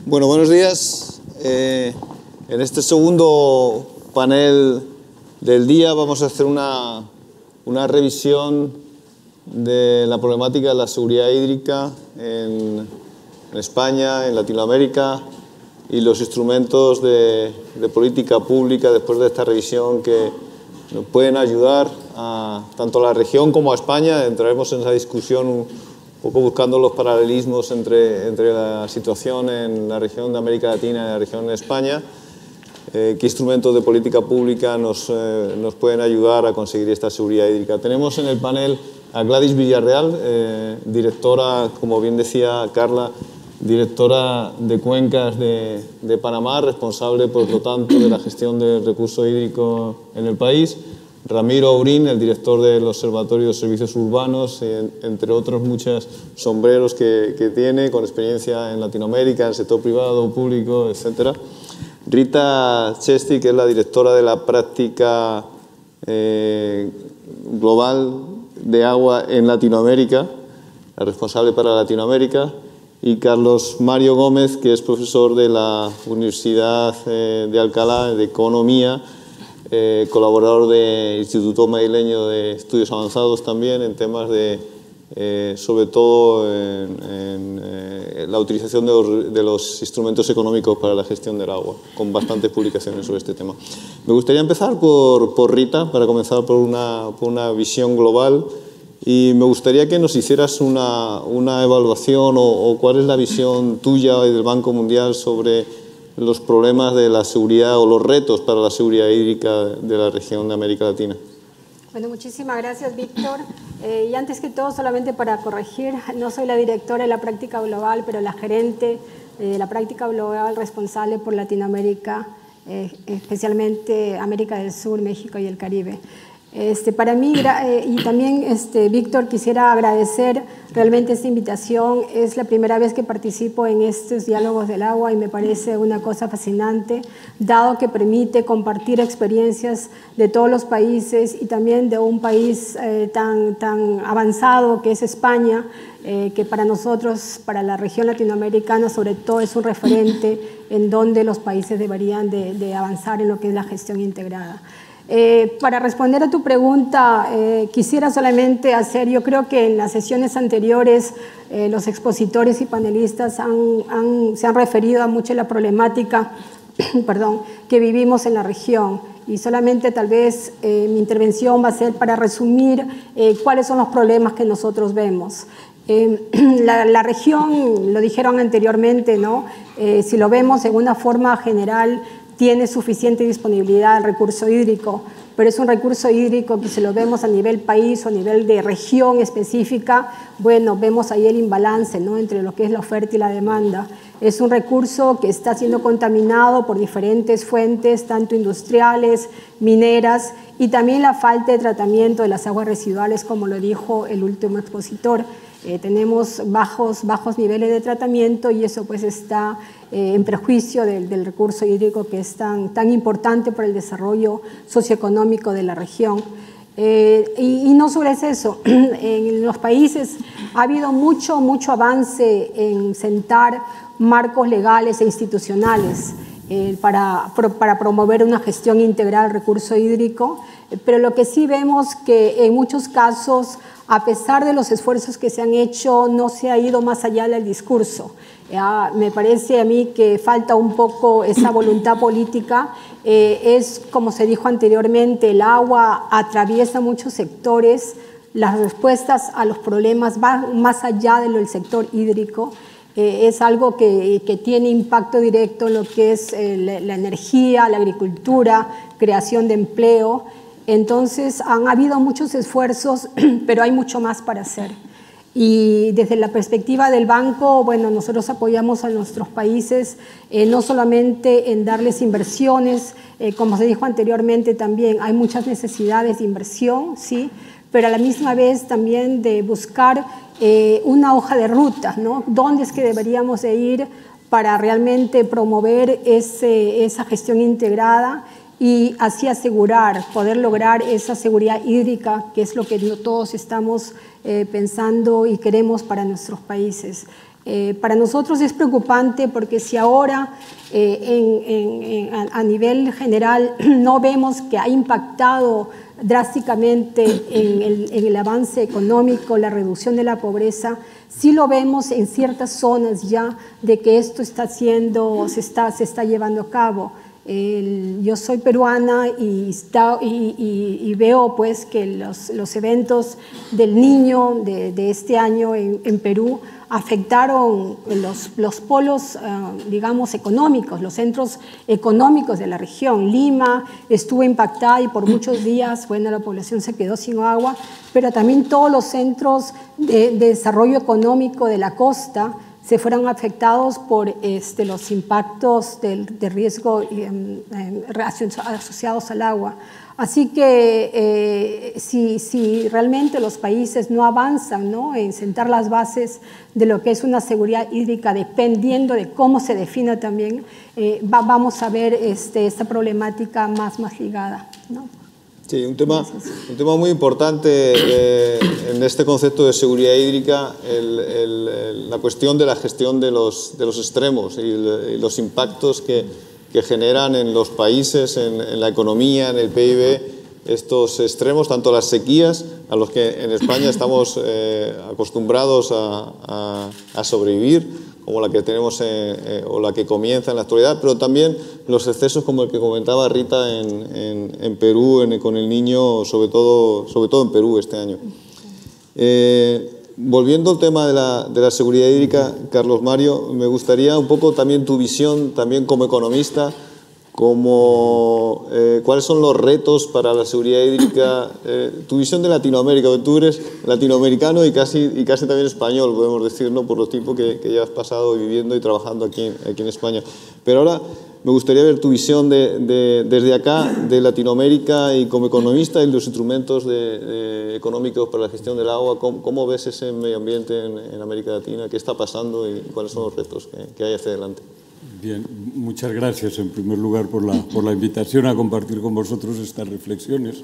Bueno, buenos días. En este segundo panel del día vamos a hacer una revisión de la problemática de la seguridad hídrica en España, en Latinoamérica, y los instrumentos de política pública después de esta revisión que nos pueden ayudar tanto a la región como a España. Entraremos en esa discusión un poco buscando los paralelismos entre la situación en la región de América Latina y la región de España. ¿Qué instrumentos de política pública nos pueden ayudar a conseguir esta seguridad hídrica? Tenemos en el panel a Gladys Villarreal, directora, como bien decía Carla, directora de Cuencas de Panamá, responsable, por lo tanto, de la gestión del recurso hídrico en el país. Ramiro Aurín, el director del Observatorio de Servicios Urbanos, entre otros muchos sombreros que tiene, con experiencia en Latinoamérica, en el sector privado, público, etc. Rita Chesti, que es la directora de la práctica global de agua en Latinoamérica, la responsable para Latinoamérica. Y Carlos Mario Gómez, que es profesor de la Universidad de Alcalá de Economía, colaborador del Instituto Madrileño de Estudios Avanzados también en temas de, sobre todo en la utilización de los instrumentos económicos para la gestión del agua, con bastantes publicaciones sobre este tema. Me gustaría empezar por Rita, para comenzar por una visión global, y me gustaría que nos hicieras una evaluación o cuál es la visión tuya y del Banco Mundial sobre los problemas de la seguridad o los retos para la seguridad hídrica de la región de América Latina. Bueno, muchísimas gracias, Víctor. Y antes que todo, solamente para corregir, no soy la directora de la práctica global, pero la gerente de la práctica global responsable por Latinoamérica, especialmente América del Sur, México y el Caribe. Para mí, y también, Víctor, quisiera agradecer realmente esta invitación. Es la primera vez que participo en estos diálogos del agua y me parece una cosa fascinante, dado que permite compartir experiencias de todos los países y también de un país tan avanzado que es España, que para nosotros, para la región latinoamericana, sobre todo es un referente en donde los países deberían de avanzar en lo que es la gestión integrada. Para responder a tu pregunta, quisiera solamente hacer, yo creo que en las sesiones anteriores los expositores y panelistas se han referido a mucho la problemática que vivimos en la región, y solamente tal vez mi intervención va a ser para resumir cuáles son los problemas que nosotros vemos. La región, lo dijeron anteriormente, ¿no? Si lo vemos en una forma general, tiene suficiente disponibilidad del recurso hídrico, pero es un recurso hídrico que si lo vemos a nivel país o a nivel de región específica, bueno, vemos ahí el imbalance, ¿no?, entre lo que es la oferta y la demanda. Es un recurso que está siendo contaminado por diferentes fuentes, tanto industriales, mineras, y también la falta de tratamiento de las aguas residuales, como lo dijo el último expositor. Tenemos bajos niveles de tratamiento y eso pues está en perjuicio del recurso hídrico, que es tan importante para el desarrollo socioeconómico de la región. Y no solo es eso, en los países ha habido mucho avance en sentar marcos legales e institucionales para promover una gestión integral del recurso hídrico, pero lo que sí vemos que en muchos casos, a pesar de los esfuerzos que se han hecho, no se ha ido más allá del discurso. Me parece a mí que falta un poco esa voluntad política. Es, como se dijo anteriormente, el agua atraviesa muchos sectores. Las respuestas a los problemas van más allá del sector hídrico. Es algo que tiene impacto directo en lo que es la energía, la agricultura, creación de empleo. Entonces, han habido muchos esfuerzos, pero hay mucho más para hacer. Y desde la perspectiva del banco, bueno, nosotros apoyamos a nuestros países no solamente en darles inversiones, como se dijo anteriormente también, hay muchas necesidades de inversión, ¿sí?, pero a la misma vez también de buscar una hoja de ruta, ¿no? ¿Dónde es que deberíamos de ir para realmente promover esa gestión integrada y así poder lograr esa seguridad hídrica, que es lo que todos estamos pensando y queremos para nuestros países? Para nosotros es preocupante porque si ahora a nivel general no vemos que ha impactado drásticamente en el avance económico, la reducción de la pobreza, sí lo vemos en ciertas zonas ya de que esto se está llevando a cabo. Yo soy peruana y veo pues que los eventos del niño de este año en Perú afectaron los polos, digamos, económicos, los centros económicos de la región. Lima estuvo impactada y por muchos días, bueno, la población se quedó sin agua, pero también todos los centros de desarrollo económico de la costa se fueron afectados por los impactos de riesgo asociados al agua. Así que si realmente los países no avanzan, ¿no?, en sentar las bases de lo que es una seguridad hídrica, dependiendo de cómo se defina también, vamos a ver esta problemática más ligada, ¿no? Sí, un tema muy importante en este concepto de seguridad hídrica, la cuestión de la gestión de los extremos y los impactos que generan en los países, en la economía, en el PIB, estos extremos, tanto las sequías, a los que en España estamos acostumbrados a sobrevivir, como la que tenemos o la que comienza en la actualidad, pero también los excesos como el que comentaba Rita en Perú, con el niño, sobre todo en Perú este año. Volviendo al tema de la seguridad hídrica, Carlos Mario, me gustaría un poco también tu visión, también como economista, cuáles son los retos para la seguridad hídrica, tu visión de Latinoamérica, porque tú eres latinoamericano y casi también español, podemos decir, ¿no?, por los tiempos que ya has pasado viviendo y trabajando aquí en España. Pero ahora me gustaría ver tu visión desde acá, de Latinoamérica, y como economista y los instrumentos económicos para la gestión del agua. ¿Cómo ves ese medio ambiente en América Latina? ¿Qué está pasando y cuáles son los retos que hay hacia adelante? Bien, muchas gracias en primer lugar por la invitación a compartir con vosotros estas reflexiones.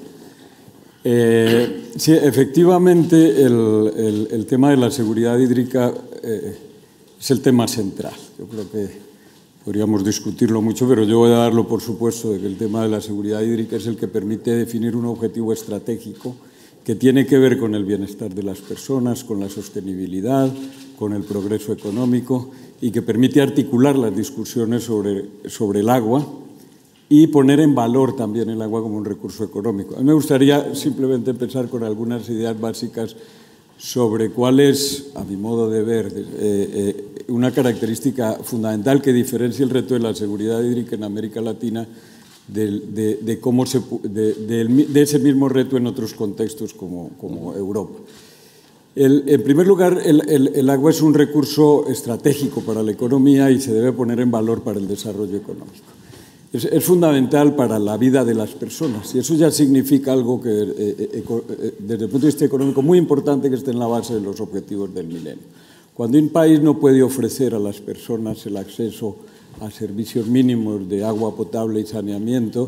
Sí, efectivamente el tema de la seguridad hídrica es el tema central. Yo creo que podríamos discutirlo mucho, pero yo voy a darlo por supuesto de que el tema de la seguridad hídrica es el que permite definir un objetivo estratégico que tiene que ver con el bienestar de las personas, con la sostenibilidad, con el progreso económico, y que permite articular las discusiones sobre el agua y poner en valor también el agua como un recurso económico. A mí me gustaría simplemente empezar con algunas ideas básicas sobre cuál es, a mi modo de ver, una característica fundamental que diferencia el reto de la seguridad hídrica en América Latina de ese mismo reto en otros contextos como Europa. En primer lugar, el agua es un recurso estratégico para la economía y se debe poner en valor para el desarrollo económico. Es fundamental para la vida de las personas y eso ya significa algo que, desde el punto de vista económico, muy importante, que esté en la base de los objetivos del milenio. Cuando un país no puede ofrecer a las personas el acceso a servicios mínimos de agua potable y saneamiento,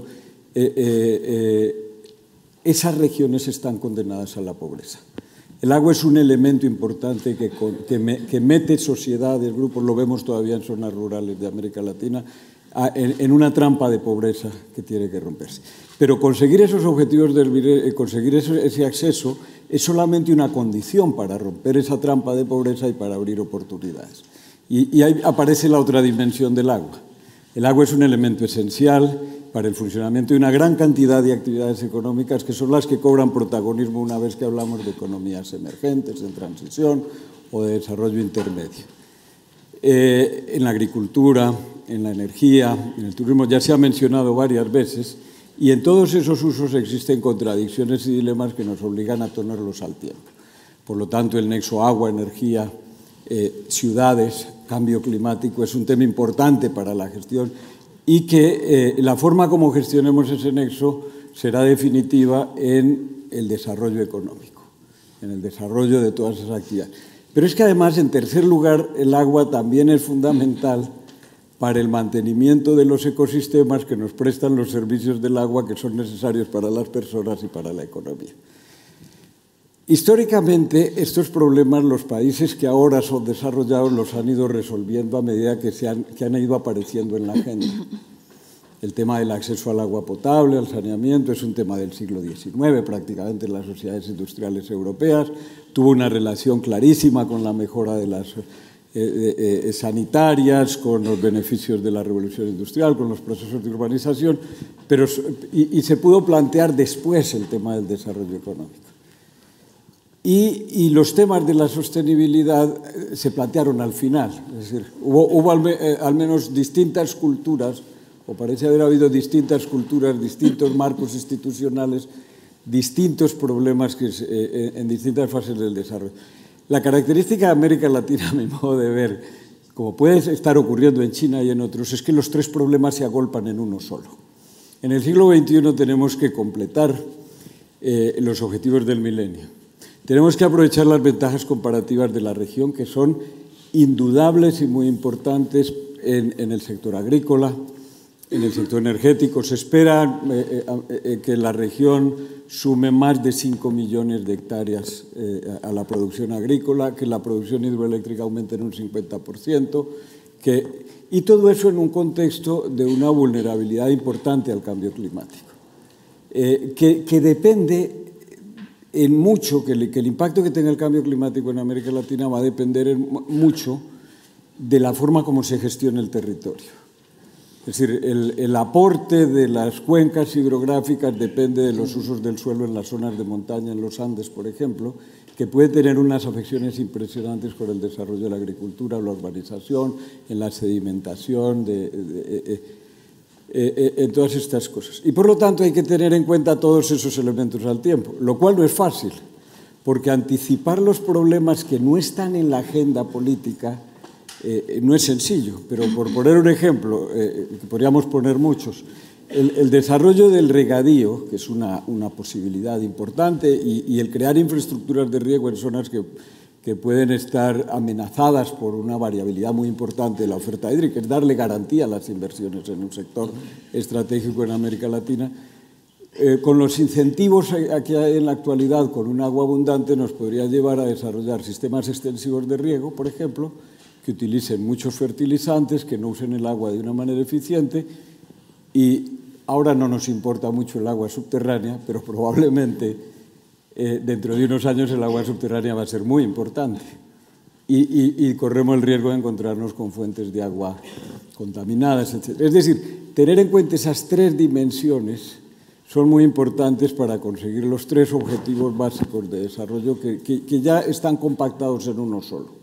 esas regiones están condenadas a la pobreza. El agua es un elemento importante que mete sociedades, grupos, lo vemos todavía en zonas rurales de América Latina, en una trampa de pobreza que tiene que romperse. Pero conseguir esos objetivos, conseguir ese acceso, es solamente una condición para romper esa trampa de pobreza y para abrir oportunidades. Y ahí aparece la otra dimensión del agua. El agua es un elemento esencial para el funcionamiento de una gran cantidad de actividades económicas que son las que cobran protagonismo una vez que hablamos de economías emergentes, en transición o de desarrollo intermedio. En la agricultura, en la energía, en el turismo, ya se ha mencionado varias veces, y en todos esos usos existen contradicciones y dilemas que nos obligan a tenerlos al tiempo. Por lo tanto, el nexo agua, energía, ciudades, cambio climático es un tema importante para la gestión y que la forma como gestionemos ese nexo será definitiva en el desarrollo económico, en el desarrollo de todas esas actividades. Pero es que además, en tercer lugar, el agua también es fundamental para el mantenimiento de los ecosistemas que nos prestan los servicios del agua que son necesarios para las personas y para la economía. Históricamente, estos problemas los países que ahora son desarrollados los han ido resolviendo a medida que han ido apareciendo en la agenda. El tema del acceso al agua potable, al saneamiento, es un tema del siglo XIX, prácticamente en las sociedades industriales europeas. Tuvo una relación clarísima con la mejora de las sanitarias, con los beneficios de la revolución industrial, con los procesos de urbanización, y se pudo plantear después el tema del desarrollo económico. Y los temas de la sostenibilidad se plantearon al final. Es decir, hubo al menos distintas culturas, o parece haber habido distintas culturas, distintos marcos institucionales, distintos problemas en distintas fases del desarrollo. La característica de América Latina, a mi modo de ver, como puede estar ocurriendo en China y en otros, es que los tres problemas se agolpan en uno solo. En el siglo XXI tenemos que completar los objetivos del milenio. Tenemos que aprovechar las ventajas comparativas de la región, que son indudables y muy importantes en el sector agrícola, en el sector energético. Se espera que la región sume más de 5 millones de hectáreas a la producción agrícola, que la producción hidroeléctrica aumente en un 50%, y todo eso en un contexto de una vulnerabilidad importante al cambio climático, que depende en mucho, que el impacto que tenga el cambio climático en América Latina va a depender mucho de la forma como se gestiona el territorio. Es decir, el aporte de las cuencas hidrográficas depende de los usos del suelo en las zonas de montaña, en los Andes, por ejemplo, que puede tener unas afecciones impresionantes con el desarrollo de la agricultura, la urbanización, en la sedimentación, en todas estas cosas. Y por lo tanto hay que tener en cuenta todos esos elementos al tiempo, lo cual no es fácil, porque anticipar los problemas que no están en la agenda política no es sencillo. Pero por poner un ejemplo, que podríamos poner muchos, el desarrollo del regadío, que es una posibilidad importante, y el crear infraestructuras de riego en zonas que pueden estar amenazadas por una variabilidad muy importante de la oferta hídrica, es darle garantía a las inversiones en un sector estratégico en América Latina. Con los incentivos que hay en la actualidad con un agua abundante nos podría llevar a desarrollar sistemas extensivos de riego, por ejemplo, que utilicen muchos fertilizantes, que no usen el agua de una manera eficiente, y ahora no nos importa mucho el agua subterránea, pero probablemente dentro de unos años el agua subterránea va a ser muy importante y corremos el riesgo de encontrarnos con fuentes de agua contaminadas, etc. Es decir, tener en cuenta esas tres dimensiones son muy importantes para conseguir los tres objetivos básicos de desarrollo que ya están compactados en uno solo.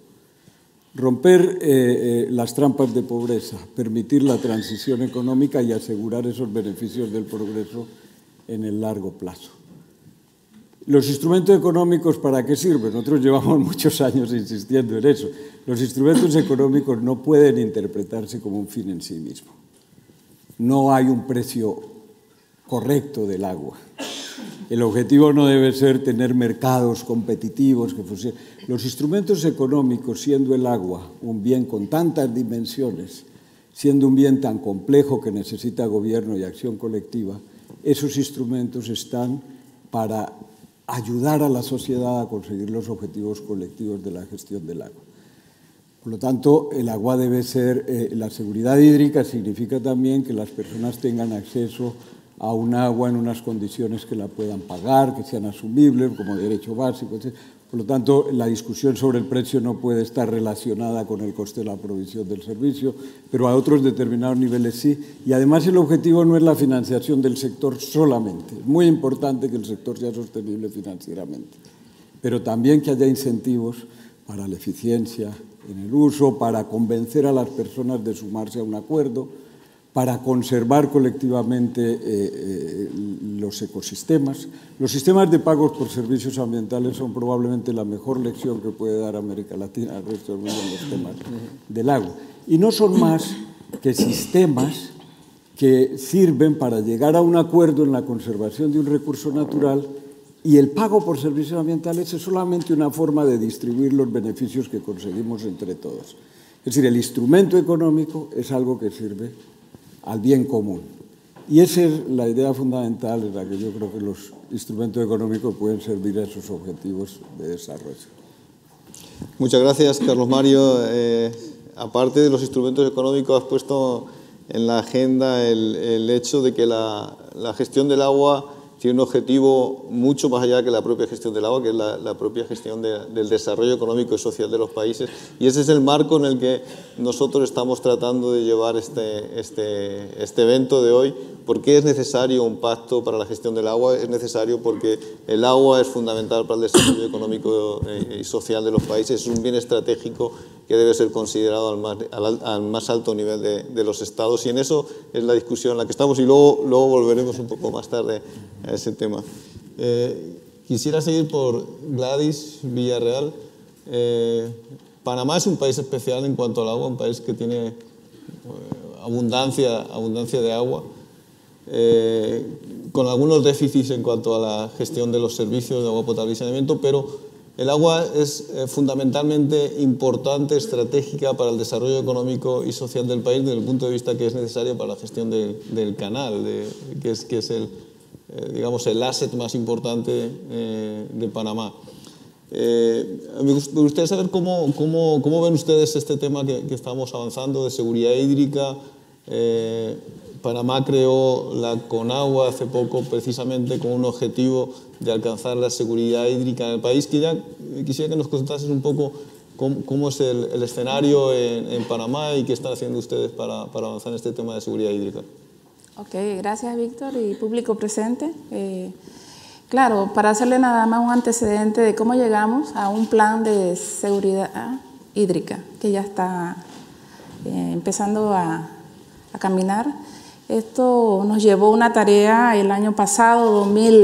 Romper las trampas de pobreza, permitir la transición económica y asegurar esos beneficios del progreso en el largo plazo. ¿Los instrumentos económicos para qué sirven? Nosotros llevamos muchos años insistiendo en eso. Los instrumentos económicos no pueden interpretarse como un fin en sí mismo. No hay un precio correcto del agua. El objetivo no debe ser tener mercados competitivos que funcionen. Los instrumentos económicos, siendo el agua un bien con tantas dimensiones, siendo un bien tan complejo que necesita gobierno y acción colectiva, esos instrumentos están para ayudar a la sociedad a conseguir los objetivos colectivos de la gestión del agua. Por lo tanto, el agua debe ser, la seguridad hídrica significa también que las personas tengan acceso a un agua en unas condiciones que la puedan pagar, que sean asumibles como derecho básico, etc. Por lo tanto, la discusión sobre el precio no puede estar relacionada con el coste de la provisión del servicio, pero a otros determinados niveles sí. Y además el objetivo no es la financiación del sector solamente. Es muy importante que el sector sea sostenible financieramente, pero también que haya incentivos para la eficiencia en el uso, para convencer a las personas de sumarse a un acuerdo, para conservar colectivamente los ecosistemas. Los sistemas de pagos por servicios ambientales son probablemente la mejor lección que puede dar América Latina al resto del mundo en los temas del agua. Y no son más que sistemas que sirven para llegar a un acuerdo en la conservación de un recurso natural, y el pago por servicios ambientales es solamente una forma de distribuir los beneficios que conseguimos entre todos. Es decir, el instrumento económico es algo que sirve al bien común. Y esa es la idea fundamental en la que yo creo que los instrumentos económicos pueden servir a esos objetivos de desarrollo. Muchas gracias, Carlos Mario. Aparte de los instrumentos económicos, has puesto en la agenda el hecho de que la gestión del agua tiene un objetivo mucho más allá que la propia gestión del agua, que es la propia gestión del desarrollo económico y social de los países. Y ese es el marco en el que nosotros estamos tratando de llevar este evento de hoy. ¿Por qué es necesario un pacto para la gestión del agua? Es necesario porque el agua es fundamental para el desarrollo económico y social de los países. Es un bien estratégico que debe ser considerado al más alto nivel de los estados. Y en eso es la discusión en la que estamos. Y luego volveremos un poco más tarde a ese tema. Quisiera seguir por Gladys Villarreal. Panamá es un país especial en cuanto al agua, un país que tiene abundancia de agua, con algunos déficits en cuanto a la gestión de los servicios de agua potable y saneamiento, pero el agua es fundamentalmente importante, estratégica para el desarrollo económico y social del país desde el punto de vista que es necesario para la gestión del canal, que es el asset más importante de Panamá. Me gustaría saber cómo ven ustedes este tema que estamos avanzando de seguridad hídrica. Panamá creó la Conagua hace poco precisamente con un objetivo de alcanzar la seguridad hídrica en el país. Quisiera que nos contases un poco cómo es el escenario en Panamá y qué están haciendo ustedes para avanzar en este tema de seguridad hídrica. Ok, gracias Víctor y público presente. Claro, para hacerle nada más un antecedente de cómo llegamos a un plan de seguridad hídrica que ya está empezando a caminar. Esto nos llevó una tarea el año pasado,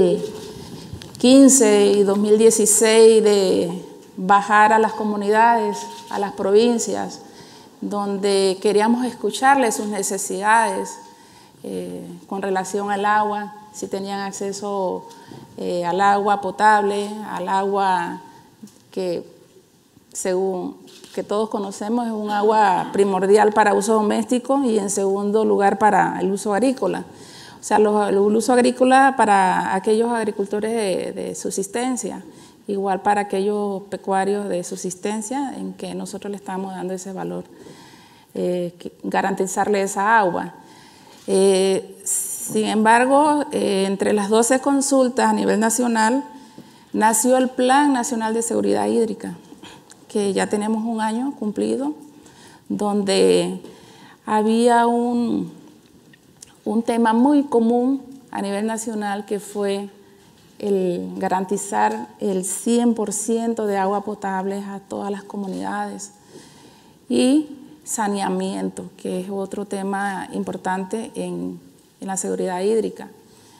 2015 y 2016, de bajar a las comunidades, a las provincias, donde queríamos escucharles sus necesidades con relación al agua, si tenían acceso al agua potable, al agua que, según que todos conocemos, es un agua primordial para uso doméstico y en segundo lugar para el uso agrícola. O sea, el uso agrícola para aquellos agricultores de subsistencia, igual para aquellos pecuarios de subsistencia en que nosotros le estamos dando ese valor, garantizarle esa agua. Sin embargo, entre las 12 consultas a nivel nacional, nació el Plan Nacional de Seguridad Hídrica, que ya tenemos un año cumplido, donde había un tema muy común a nivel nacional que fue el garantizar el 100% de agua potable a todas las comunidades y saneamiento, que es otro tema importante en la seguridad hídrica.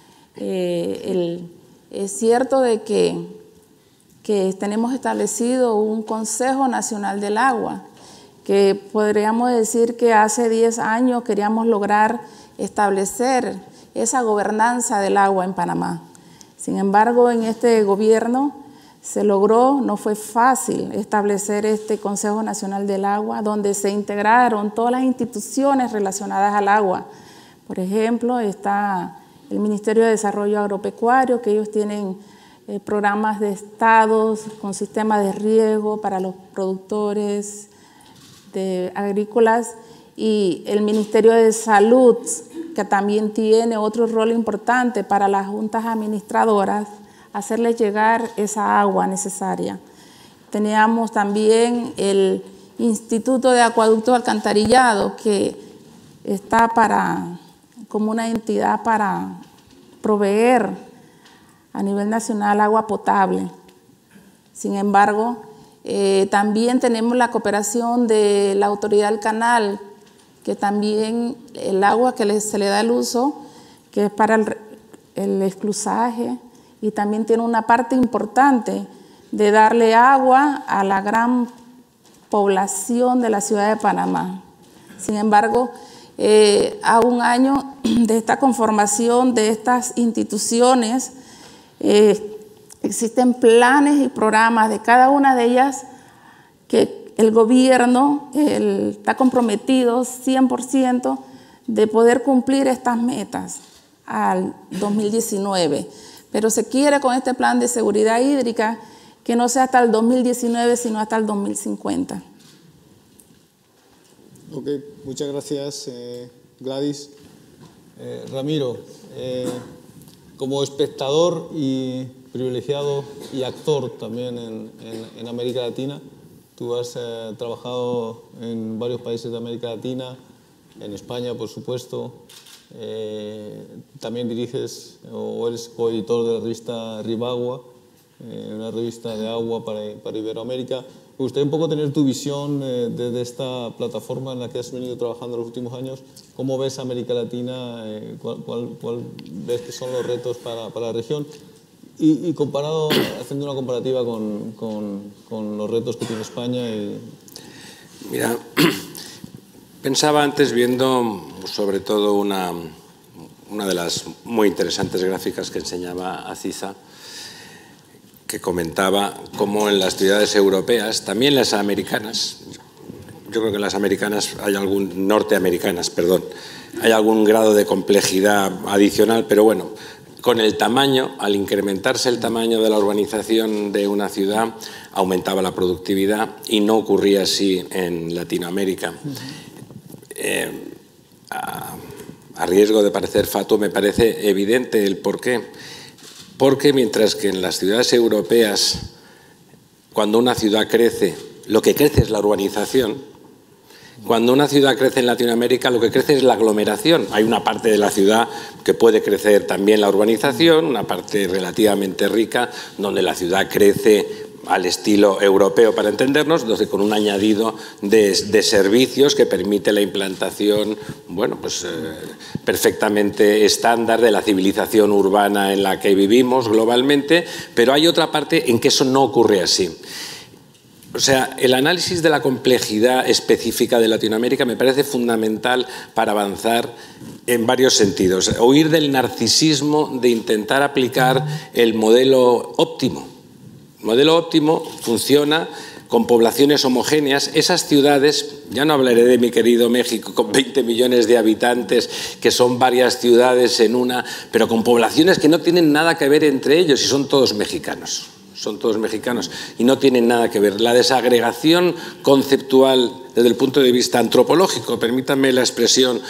Es cierto de que tenemos establecido un Consejo Nacional del Agua, que podríamos decir que hace 10 años queríamos lograr establecer esa gobernanza del agua en Panamá. Sin embargo, en este gobierno se logró, no fue fácil establecer este Consejo Nacional del Agua, donde se integraron todas las instituciones relacionadas al agua. Por ejemplo, está el Ministerio de Desarrollo Agropecuario, que ellos tienen programas de estados con sistemas de riego para los productores agrícolas, y el Ministerio de Salud, que también tiene otro rol importante para las juntas administradoras, hacerles llegar esa agua necesaria. Teníamos también el Instituto de Acueducto Alcantarillado, que está como una entidad para proveer a nivel nacional agua potable. Sin embargo, también tenemos la cooperación de la Autoridad del Canal, que también el agua que se le da el uso, que es para el esclusaje, y también tiene una parte importante de darle agua a la gran población de la ciudad de Panamá. Sin embargo, a un año de esta conformación de estas instituciones, existen planes y programas de cada una de ellas que el gobierno está comprometido 100% de poder cumplir estas metas. al 2019, pero se quiere con este plan de seguridad hídrica que no sea hasta el 2019, sino hasta el 2050. Ok, muchas gracias, Gladys. Ramiro, como espectador y privilegiado y actor también en América Latina, tú has trabajado en varios países de América Latina, en España, por supuesto. También diriges o eres coeditor de la revista Ribagua, una revista de agua para Iberoamérica. Me gustaría un poco tener tu visión desde esta plataforma en la que has venido trabajando en los últimos años. ¿Cómo ves América Latina? ¿Cuál ves que son los retos para la región? Y comparado, haciendo una comparativa con los retos que tiene España. Mira, pensaba antes viendo sobre todo una de las muy interesantes gráficas que enseñaba Aziza, que comentaba cómo en las ciudades europeas, también las americanas, yo creo que en las americanas norteamericanas, hay algún grado de complejidad adicional, pero bueno, con el tamaño, al incrementarse el tamaño de la urbanización de una ciudad, aumentaba la productividad y no ocurría así en Latinoamérica. A riesgo de parecer fatuo, me parece evidente el porqué. Porque mientras que en las ciudades europeas, cuando una ciudad crece, lo que crece es la urbanización, cuando una ciudad crece en Latinoamérica, lo que crece es la aglomeración. Hay una parte de la ciudad que puede crecer también la urbanización, una parte relativamente rica, donde la ciudad crece al estilo europeo, para entendernos, entonces con un añadido de servicios que permite la implantación, bueno, pues perfectamente estándar de la civilización urbana en la que vivimos globalmente, pero hay otra parte en que eso no ocurre así. O sea, el análisis de la complejidad específica de Latinoamérica me parece fundamental para avanzar en varios sentidos. Huir del narcisismo de intentar aplicar el modelo óptimo. El modelo óptimo funciona con poblaciones homogéneas. Esas ciudades, ya no hablaré de mi querido México con 20 millones de habitantes, que son varias ciudades en una, pero con poblaciones que no tienen nada que ver entre ellos y son todos mexicanos. Son todos mexicanos y no tienen nada que ver. La desagregación conceptual desde el punto de vista antropológico, permítanme la expresión,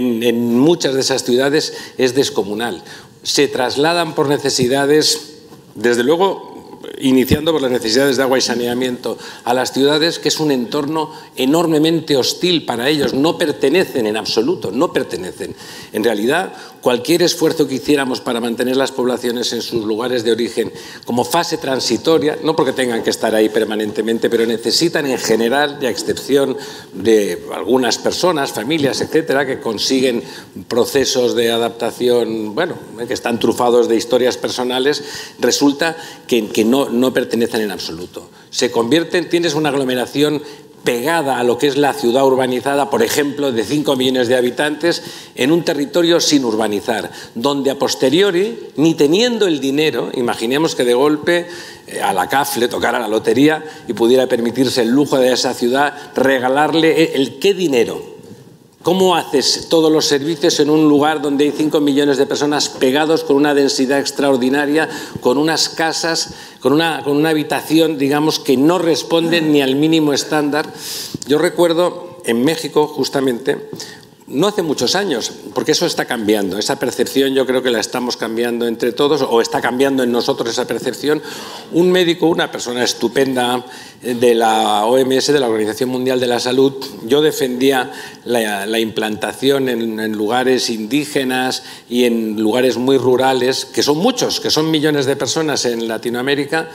en muchas de esas ciudades es descomunal. Se trasladan por necesidades, desde luego, iniciando por las necesidades de agua y saneamiento, a las ciudades, que es un entorno enormemente hostil para ellos. No pertenecen en absoluto, no pertenecen. En realidad, cualquier esfuerzo que hiciéramos para mantener las poblaciones en sus lugares de origen como fase transitoria, no porque tengan que estar ahí permanentemente, pero necesitan en general, y a excepción de algunas personas, familias, etcétera, que consiguen procesos de adaptación, bueno, que están trufados de historias personales, resulta que no pertenecen en absoluto. Se convierten, tienes una aglomeración pegada a lo que es la ciudad urbanizada, por ejemplo, de 5 millones de habitantes, en un territorio sin urbanizar, donde a posteriori, ni teniendo el dinero, imaginemos que de golpe a la CAF le tocara la lotería y pudiera permitirse el lujo de esa ciudad, regalarle el ¿qué dinero? ¿Cómo haces todos los servicios en un lugar donde hay 5 millones de personas pegados con una densidad extraordinaria, con unas casas, con una habitación, digamos, que no responden ni al mínimo estándar? Yo recuerdo en México, justamente, no hace muchos años, porque eso está cambiando, esa percepción yo creo que la estamos cambiando entre todos, o está cambiando en nosotros esa percepción. Un médico, una persona estupenda de la OMS, de la Organización Mundial de la Salud, yo defendía la implantación en lugares indígenas y en lugares muy rurales, que son muchos, que son millones de personas en Latinoamérica,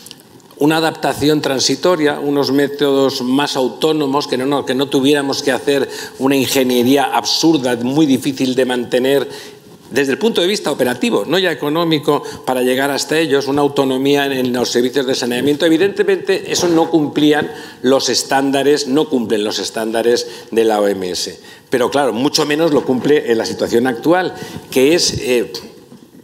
una adaptación transitoria, unos métodos más autónomos, que no tuviéramos que hacer una ingeniería absurda, muy difícil de mantener desde el punto de vista operativo, no ya económico, para llegar hasta ellos, una autonomía en los servicios de saneamiento. Evidentemente, eso no cumplían los estándares, no cumplen los estándares de la OMS. Pero claro, mucho menos lo cumple en la situación actual, que es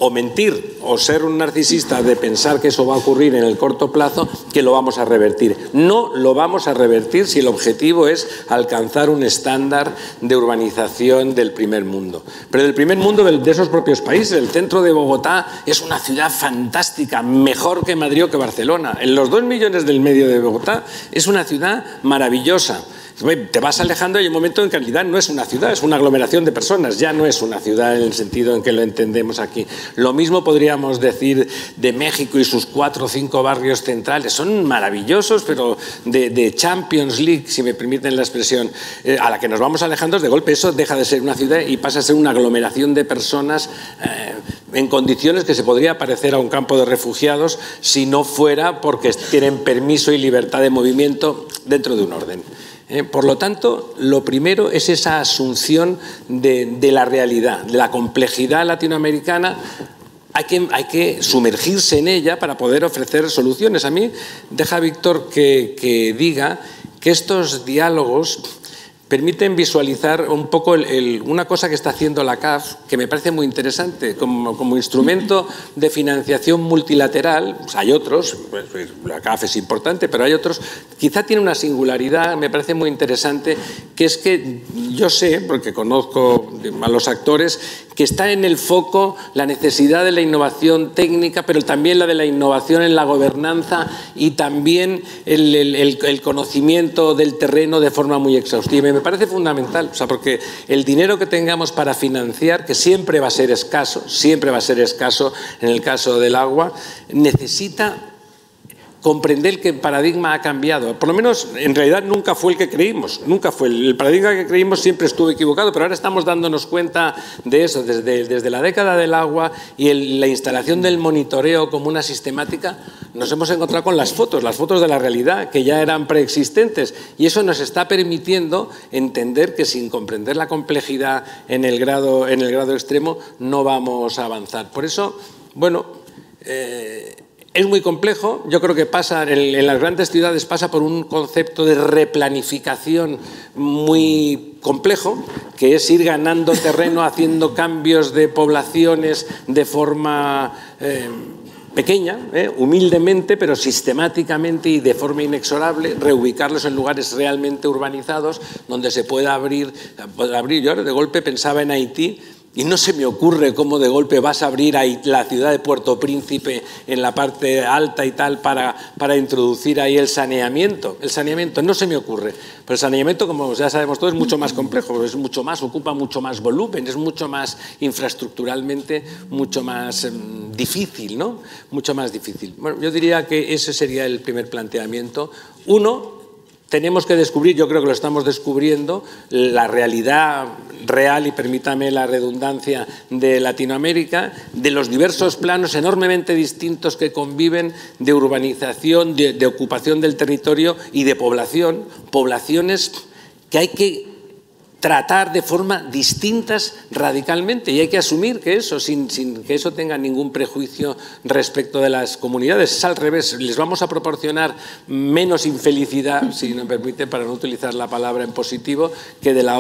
o mentir o ser un narcisista de pensar que eso va a ocurrir en el corto plazo, que lo vamos a revertir. No lo vamos a revertir si el objetivo es alcanzar un estándar de urbanización del primer mundo. Pero del primer mundo de esos propios países. El centro de Bogotá es una ciudad fantástica, mejor que Madrid o que Barcelona. En los 2 millones del medio de Bogotá es una ciudad maravillosa. Te vas alejando y hay un momento en que en realidad no es una ciudad, es una aglomeración de personas, ya no es una ciudad en el sentido en que lo entendemos aquí. Lo mismo podríamos decir de México y sus 4 o 5 barrios centrales, son maravillosos, pero de Champions League, si me permiten la expresión, a la que nos vamos alejando, de golpe eso deja de ser una ciudad y pasa a ser una aglomeración de personas en condiciones que se podría parecer a un campo de refugiados si no fuera porque tienen permiso y libertad de movimiento dentro de un orden. Por lo tanto, lo primero es esa asunción de la realidad, de la complejidad latinoamericana. Hay que sumergirse en ella para poder ofrecer soluciones. A mí, deja Víctor que diga que estos diálogos permiten visualizar un poco una cosa que está haciendo la CAF, que me parece muy interesante, como instrumento de financiación multilateral. Pues hay otros, la CAF es importante, pero hay otros. Quizá tiene una singularidad, me parece muy interesante, que es que yo sé, porque conozco a los actores, que está en el foco la necesidad de la innovación técnica, pero también la de la innovación en la gobernanza y también el conocimiento del terreno de forma muy exhaustiva. Y me parece fundamental, o sea, porque el dinero que tengamos para financiar, que siempre va a ser escaso en el caso del agua, necesita comprender que el paradigma ha cambiado. Por lo menos, en realidad, nunca fue el que creímos. Nunca fue. El paradigma que creímos siempre estuvo equivocado, pero ahora estamos dándonos cuenta de eso. Desde la década del agua y la instalación del monitoreo como una sistemática, nos hemos encontrado con las fotos de la realidad, que ya eran preexistentes. Y eso nos está permitiendo entender que sin comprender la complejidad en el grado extremo, no vamos a avanzar. Por eso, bueno, es muy complejo. Yo creo que pasa en las grandes ciudades pasa por un concepto de replanificación muy complejo, que es ir ganando terreno, haciendo cambios de poblaciones de forma pequeña, humildemente, pero sistemáticamente y de forma inexorable, reubicarlos en lugares realmente urbanizados donde se pueda abrir. Yo ahora de golpe pensaba en Haití. Y no se me ocurre cómo de golpe vas a abrir ahí la ciudad de Puerto Príncipe en la parte alta y tal para introducir ahí el saneamiento. El saneamiento no se me ocurre. Pero el saneamiento, como ya sabemos todos, es mucho más complejo, es mucho más, ocupa mucho más volumen, es mucho más infraestructuralmente, mucho más difícil, ¿no? Mucho más difícil. Bueno, yo diría que ese sería el primer planteamiento. Uno, tenemos que descubrir, yo creo que lo estamos descubriendo, la realidad real, y permítame la redundancia, de Latinoamérica, de los diversos planos enormemente distintos que conviven de urbanización, de ocupación del territorio y de poblaciones que hay que tratar de forma distintas radicalmente, y hay que asumir que eso, sin que eso tenga ningún prejuicio respecto de las comunidades, es al revés, les vamos a proporcionar menos infelicidad, si me permite, para no utilizar la palabra en positivo, que de la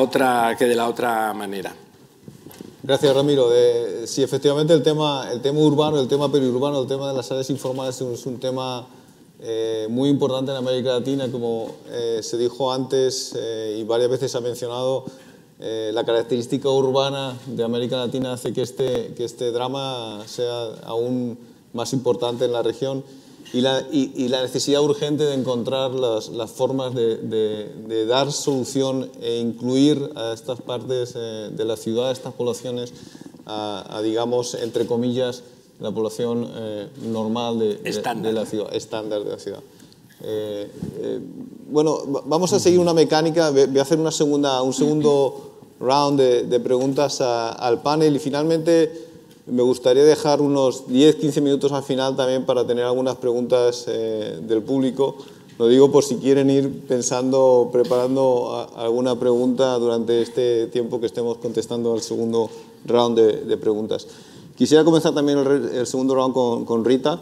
otra manera. Gracias, Ramiro. Sí, efectivamente el tema urbano, el tema periurbano, el tema de las áreas informales es un tema muy importante en América Latina, como se dijo antes y varias veces se ha mencionado. La característica urbana de América Latina hace que este drama sea aún más importante en la región, y la necesidad urgente de encontrar las formas de dar solución e incluir a estas partes de la ciudad, a estas poblaciones, digamos, entre comillas, la población normal de la ciudad, estándar de la ciudad. Bueno, vamos a seguir una mecánica. Voy a hacer un segundo round de preguntas al panel, y finalmente me gustaría dejar unos 10-15 minutos al final también para tener algunas preguntas del público. Lo digo por si quieren ir pensando, preparando alguna pregunta durante este tiempo que estemos contestando al segundo round de preguntas. Quisiera comenzar también el segundo round con Rita.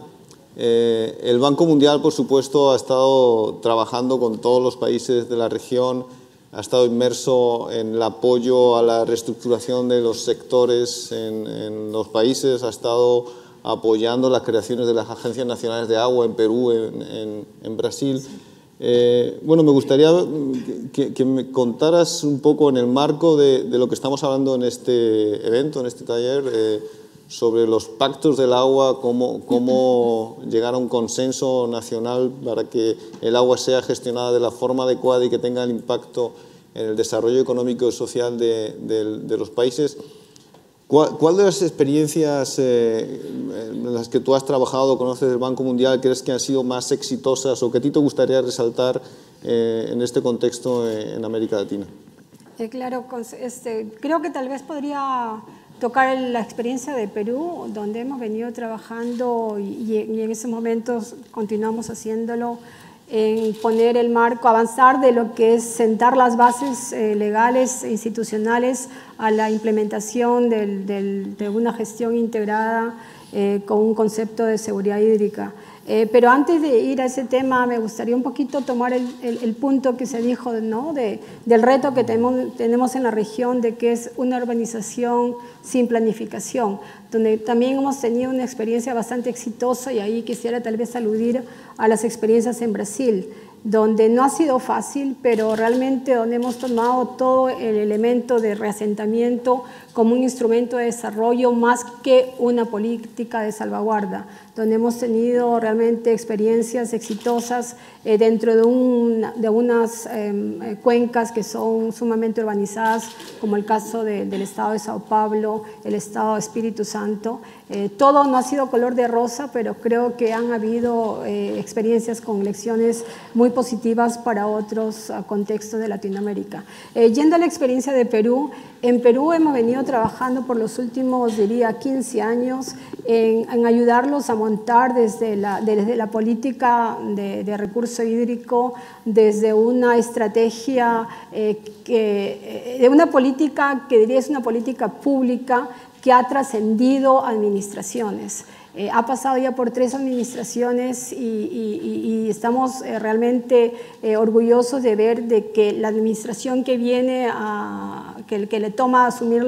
El Banco Mundial, por supuesto, ha estado trabajando con todos los países de la región ha estado inmerso en el apoyo a la reestructuración de los sectores en los países, ha estado apoyando las creaciones de las agencias nacionales de agua en Perú, en Brasil. Bueno, me gustaría que me contaras un poco en el marco de lo que estamos hablando en este evento, en este taller, sobre los pactos del agua, cómo llegar a un consenso nacional para que el agua sea gestionada de la forma adecuada y que tenga el impacto en el desarrollo económico y social de los países. ¿Cuál de las experiencias en las que tú has trabajado, conoces del Banco Mundial, crees que han sido más exitosas o que a ti te gustaría resaltar en este contexto en América Latina? Claro, creo que tal vez podría tocar la experiencia de Perú, donde hemos venido trabajando y en esos momentos continuamos haciéndolo, en poner el marco, avanzar de lo que es sentar las bases legales e institucionales a la implementación de una gestión integrada con un concepto de seguridad hídrica. Pero antes de ir a ese tema, me gustaría un poquito tomar el punto que se dijo, ¿no? del reto que tenemos en la región, de que es una urbanización sin planificación, donde también hemos tenido una experiencia bastante exitosa, y ahí quisiera tal vez aludir a las experiencias en Brasil, donde no ha sido fácil, pero realmente donde hemos tomado todo el elemento de reasentamiento como un instrumento de desarrollo más que una política de salvaguarda, donde hemos tenido realmente experiencias exitosas dentro de unas cuencas que son sumamente urbanizadas, como el caso del estado de Sao Paulo, el estado de Espíritu Santo. Todo no ha sido color de rosa, pero creo que han habido experiencias con lecciones muy positivas para otros contextos de Latinoamérica. Yendo a la experiencia de Perú, en Perú hemos venido trabajando por los últimos, diría, 15 años en ayudarlos a montar desde la política de recurso hídrico, desde una estrategia, de una política que diría es una política pública que ha trascendido administraciones. Ha pasado ya por 3 administraciones y estamos realmente orgullosos de ver de que la administración que viene, que le toma a asumir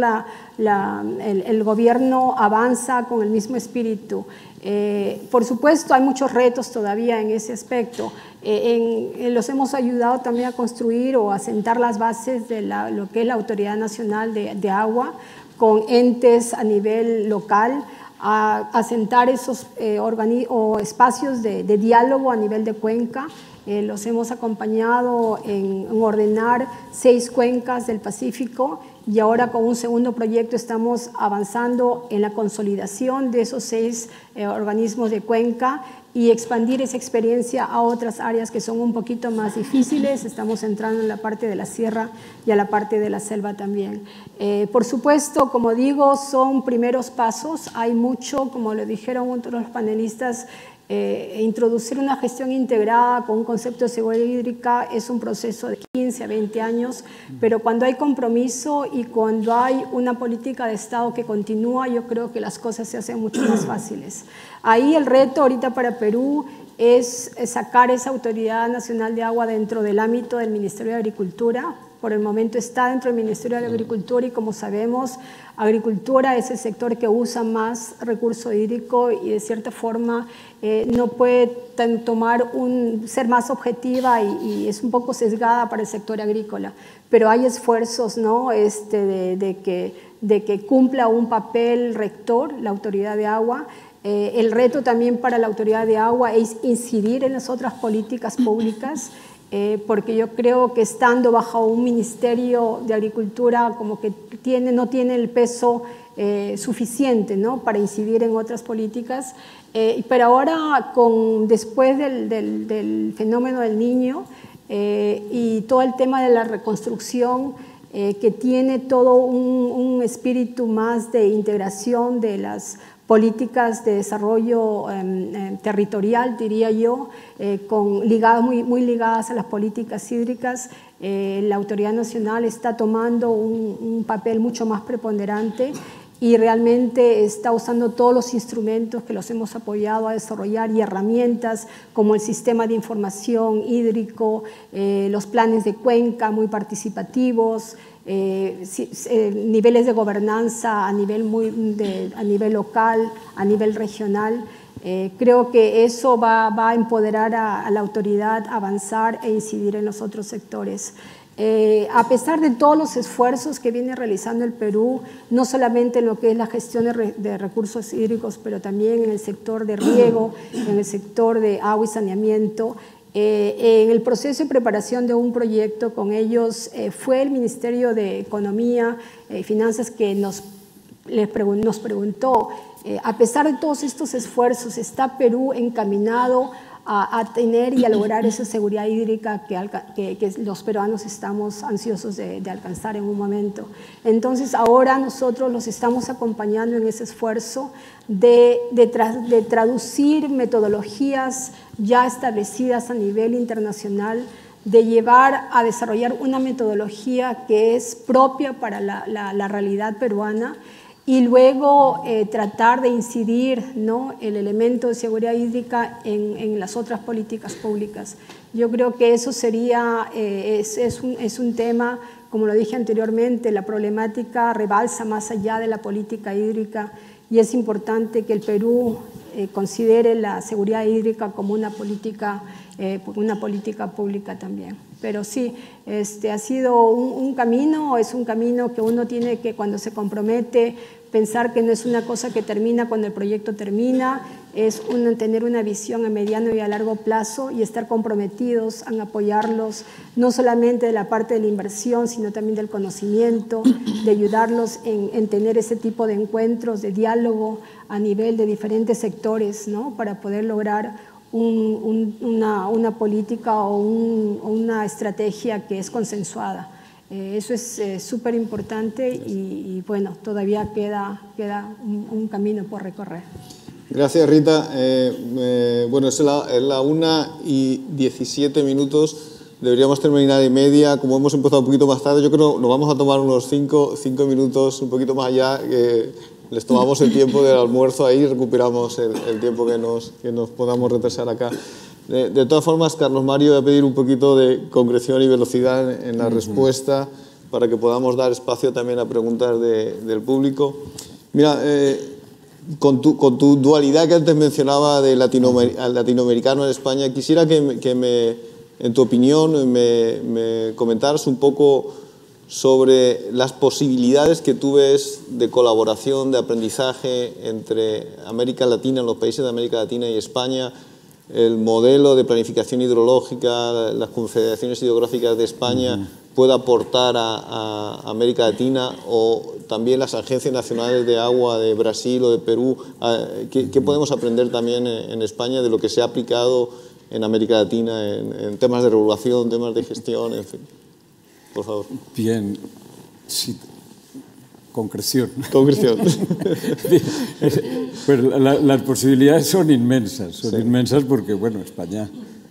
el gobierno, avanza con el mismo espíritu. Por supuesto, hay muchos retos todavía en ese aspecto. Los hemos ayudado también a construir o a sentar las bases de lo que es la Autoridad Nacional de Agua, con entes a nivel local, a asentar esos espacios de diálogo a nivel de cuenca. Los hemos acompañado en ordenar 6 cuencas del Pacífico, y ahora con un segundo proyecto estamos avanzando en la consolidación de esos 6 organismos de cuenca y expandir esa experiencia a otras áreas que son un poquito más difíciles. Estamos entrando en la parte de la sierra y a la parte de la selva también. Por supuesto, como digo, son primeros pasos. Hay mucho, como lo dijeron otros panelistas, introducir una gestión integrada con un concepto de seguridad hídrica es un proceso de 15 a 20 años, pero cuando hay compromiso y cuando hay una política de Estado que continúa, yo creo que las cosas se hacen mucho más fáciles. Ahí el reto ahorita para Perú es sacar esa Autoridad Nacional de Agua dentro del ámbito del Ministerio de Agricultura. Por el momento está dentro del Ministerio de Agricultura y, como sabemos, agricultura es el sector que usa más recurso hídrico y de cierta forma no puede ser más objetiva y es un poco sesgada para el sector agrícola. Pero hay esfuerzos, ¿no? de que cumpla un papel rector la Autoridad de Agua. El reto también para la Autoridad de Agua es incidir en las otras políticas públicas, porque yo creo que estando bajo un Ministerio de Agricultura como que no tiene el peso suficiente, ¿no? para incidir en otras políticas. Pero ahora, después del fenómeno del Niño y todo el tema de la reconstrucción, que tiene todo un espíritu más de integración de las políticas de desarrollo territorial, diría yo, muy ligadas a las políticas hídricas. La Autoridad Nacional está tomando un papel mucho más preponderante y realmente está usando todos los instrumentos que los hemos apoyado a desarrollar y herramientas como el sistema de información hídrico, los planes de cuenca muy participativos, niveles de gobernanza a nivel local, a nivel regional. Creo que eso va a empoderar a la autoridad a avanzar e incidir en los otros sectores. A pesar de todos los esfuerzos que viene realizando el Perú, no solamente en lo que es la gestión de recursos hídricos, pero también en el sector de riego, en el sector de agua y saneamiento, en el proceso de preparación de un proyecto con ellos fue el Ministerio de Economía y Finanzas que nos preguntó, a pesar de todos estos esfuerzos, ¿está Perú encaminado a tener y a lograr esa seguridad hídrica que los peruanos estamos ansiosos de alcanzar en un momento? Entonces ahora nosotros los estamos acompañando en ese esfuerzo de traducir metodologías ya establecidas a nivel internacional, de llevar a desarrollar una metodología que es propia para la realidad peruana, y luego tratar de incidir, ¿no?, el elemento de seguridad hídrica en las otras políticas públicas. Yo creo que eso sería, es un tema, como lo dije anteriormente, la problemática rebalsa más allá de la política hídrica y es importante que el Perú considere la seguridad hídrica como una política pública también. Pero sí, ha sido un camino, es un camino que uno tiene que, cuando se compromete, pensar que no es una cosa que termina cuando el proyecto termina, es tener una visión a mediano y a largo plazo y estar comprometidos en apoyarlos, no solamente de la parte de la inversión, sino también del conocimiento, de ayudarlos en tener ese tipo de encuentros, de diálogo a nivel de diferentes sectores, ¿no?, para poder lograr una política o una estrategia que es consensuada. Eso es súper importante y bueno, todavía queda un camino por recorrer. Gracias, Rita. Bueno, es la 1:17. Deberíamos terminar en media. Como hemos empezado un poquito más tarde, yo creo que nos vamos a tomar unos 5 minutos, un poquito más allá, les tomamos el tiempo del almuerzo ahí y recuperamos el tiempo que nos podamos retrasar acá. De todas formas, Carlos Mario, voy a pedir un poquito de concreción y velocidad en la respuesta para que podamos dar espacio también a preguntas del público. Mira, con tu dualidad que antes mencionaba de latinoamericano en España, quisiera que en tu opinión me comentaras un poco sobre las posibilidades que tú ves de colaboración, de aprendizaje entre América Latina, los países de América Latina y España, el modelo de planificación hidrológica, las confederaciones hidrográficas de España puede aportar a América Latina, o también las agencias nacionales de agua de Brasil o de Perú. ¿Qué podemos aprender también en España de lo que se ha aplicado en América Latina en temas de regulación, temas de gestión, en fin? Por favor. Bien, sí, concreción. Pues las posibilidades son inmensas porque, bueno, España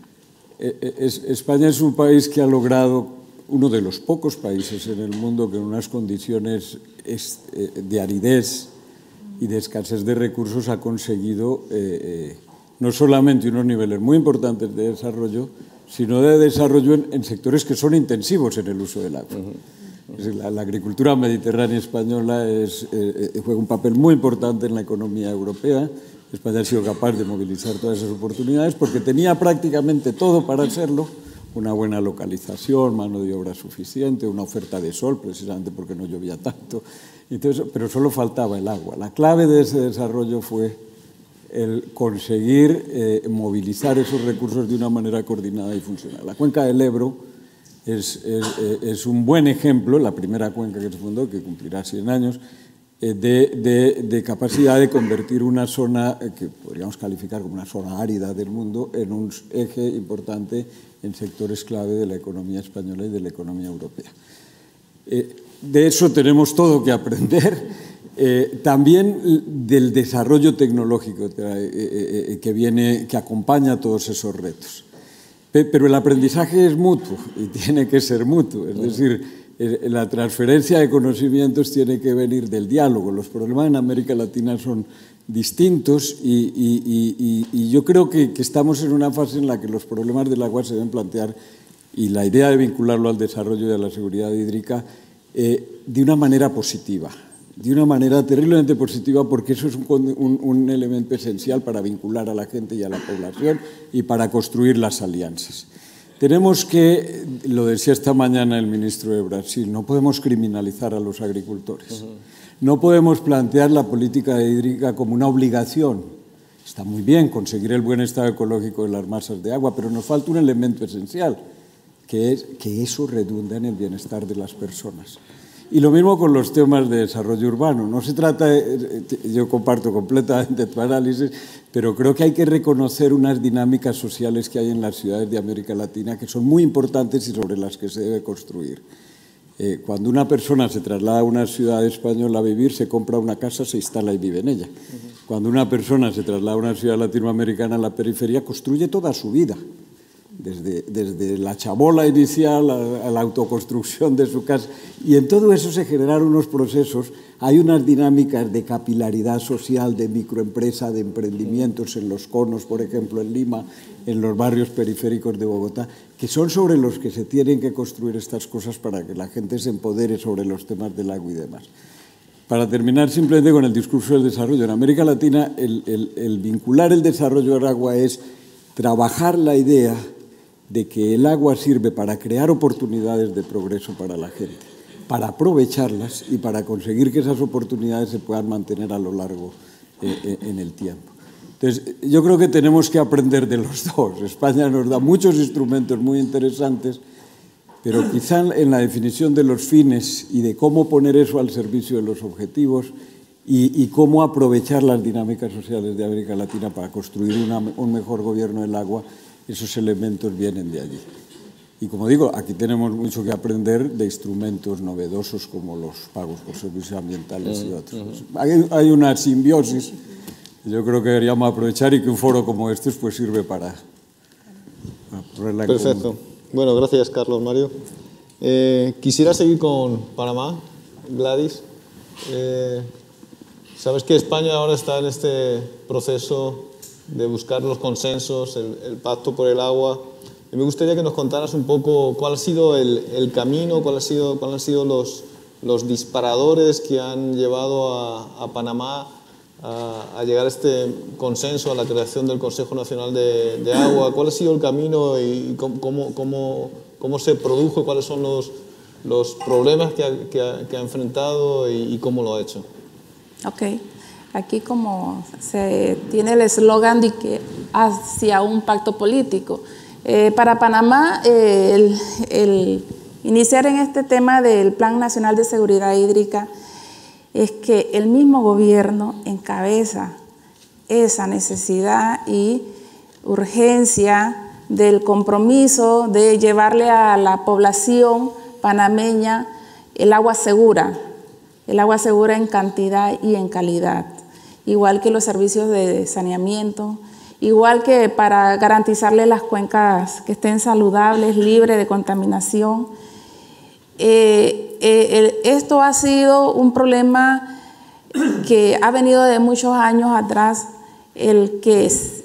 es un país que ha logrado, uno de los pocos países en el mundo que en unas condiciones de aridez y de escasez de recursos ha conseguido no solamente unos niveles muy importantes de desarrollo, sino de desarrollo en sectores que son intensivos en el uso del agua. La agricultura mediterránea española juega un papel muy importante en la economía europea. España ha sido capaz de movilizar todas esas oportunidades porque tenía prácticamente todo para hacerlo: una buena localización, mano de obra suficiente, una oferta de sol, precisamente porque no llovía tanto. Entonces, pero solo faltaba el agua. La clave de ese desarrollo fue el conseguir movilizar esos recursos de una manera coordinada y funcional. La cuenca del Ebro es un buen ejemplo, la primera cuenca que se fundó, que cumplirá 100 años, de capacidad de convertir una zona que podríamos calificar como una zona árida del mundo en un eje importante en sectores clave de la economía española y de la economía europea. De eso tenemos todo que aprender. También del desarrollo tecnológico que acompaña todos esos retos. Pero el aprendizaje es mutuo y tiene que ser mutuo. Es decir, la transferencia de conocimientos tiene que venir del diálogo. Los problemas en América Latina son distintos y yo creo que estamos en una fase en la que los problemas del agua se deben plantear, y la idea de vincularlo al desarrollo y a la seguridad hídrica de una manera positiva, de una manera terriblemente positiva, porque eso es un elemento esencial para vincular a la gente y a la población y para construir las alianzas. Tenemos que, lo decía esta mañana el ministro de Brasil, no podemos criminalizar a los agricultores. No podemos plantear la política hídrica como una obligación. Está muy bien conseguir el buen estado ecológico de las masas de agua, pero nos falta un elemento esencial, que es que eso redunda en el bienestar de las personas. Y lo mismo con los temas de desarrollo urbano. No se trata yo comparto completamente tu análisis, pero creo que hay que reconocer unas dinámicas sociales que hay en las ciudades de América Latina que son muy importantes y sobre las que se debe construir. Cuando una persona se traslada a una ciudad española a vivir, se compra una casa, se instala y vive en ella. Cuando una persona se traslada a una ciudad latinoamericana en la periferia, construye toda su vida. Desde la chabola inicial a la autoconstrucción de su casa. Y en todo eso se generaron unos procesos, hay unas dinámicas de capilaridad social, de microempresa, de emprendimientos en los conos, por ejemplo, en Lima, en los barrios periféricos de Bogotá, que son sobre los que se tienen que construir estas cosas para que la gente se empodere sobre los temas del agua y demás. Para terminar simplemente con el discurso del desarrollo, en América Latina el vincular el desarrollo al agua es trabajar la idea de que el agua sirve para crear oportunidades de progreso para la gente, para aprovecharlas y para conseguir que esas oportunidades se puedan mantener a lo largo en el tiempo. Entonces, yo creo que tenemos que aprender de los dos. España nos da muchos instrumentos muy interesantes, pero quizá en la definición de los fines y de cómo poner eso al servicio de los objetivos y cómo aprovechar las dinámicas sociales de América Latina para construir un mejor gobierno del agua, esos elementos vienen de allí. Y como digo, aquí tenemos mucho que aprender de instrumentos novedosos como los pagos por servicios ambientales y otros. Hay una simbiosis que yo creo que deberíamos aprovechar y que un foro como este pues sirve para ponerla en común. Perfecto. Bueno, gracias, Carlos Mario. Quisiera seguir con Panamá, Gladys. Sabes que España ahora está en este proceso de buscar los consensos, el pacto por el agua. Y me gustaría que nos contaras un poco cuál ha sido el camino, cuáles han sido los disparadores que han llevado a Panamá a llegar a este consenso, a la creación del Consejo Nacional de Agua. ¿Cuál ha sido el camino y cómo se produjo, cuáles son los problemas que ha enfrentado y cómo lo ha hecho? Ok. Aquí como se tiene el eslogan de que hacia un pacto político. Para Panamá, el iniciar en este tema del Plan Nacional de Seguridad Hídrica es que el mismo gobierno encabeza esa necesidad y urgencia del compromiso de llevarle a la población panameña el agua segura en cantidad y en calidad, igual que los servicios de saneamiento, igual que para garantizarle las cuencas que estén saludables, libres de contaminación. Esto ha sido un problema que ha venido de muchos años atrás, el que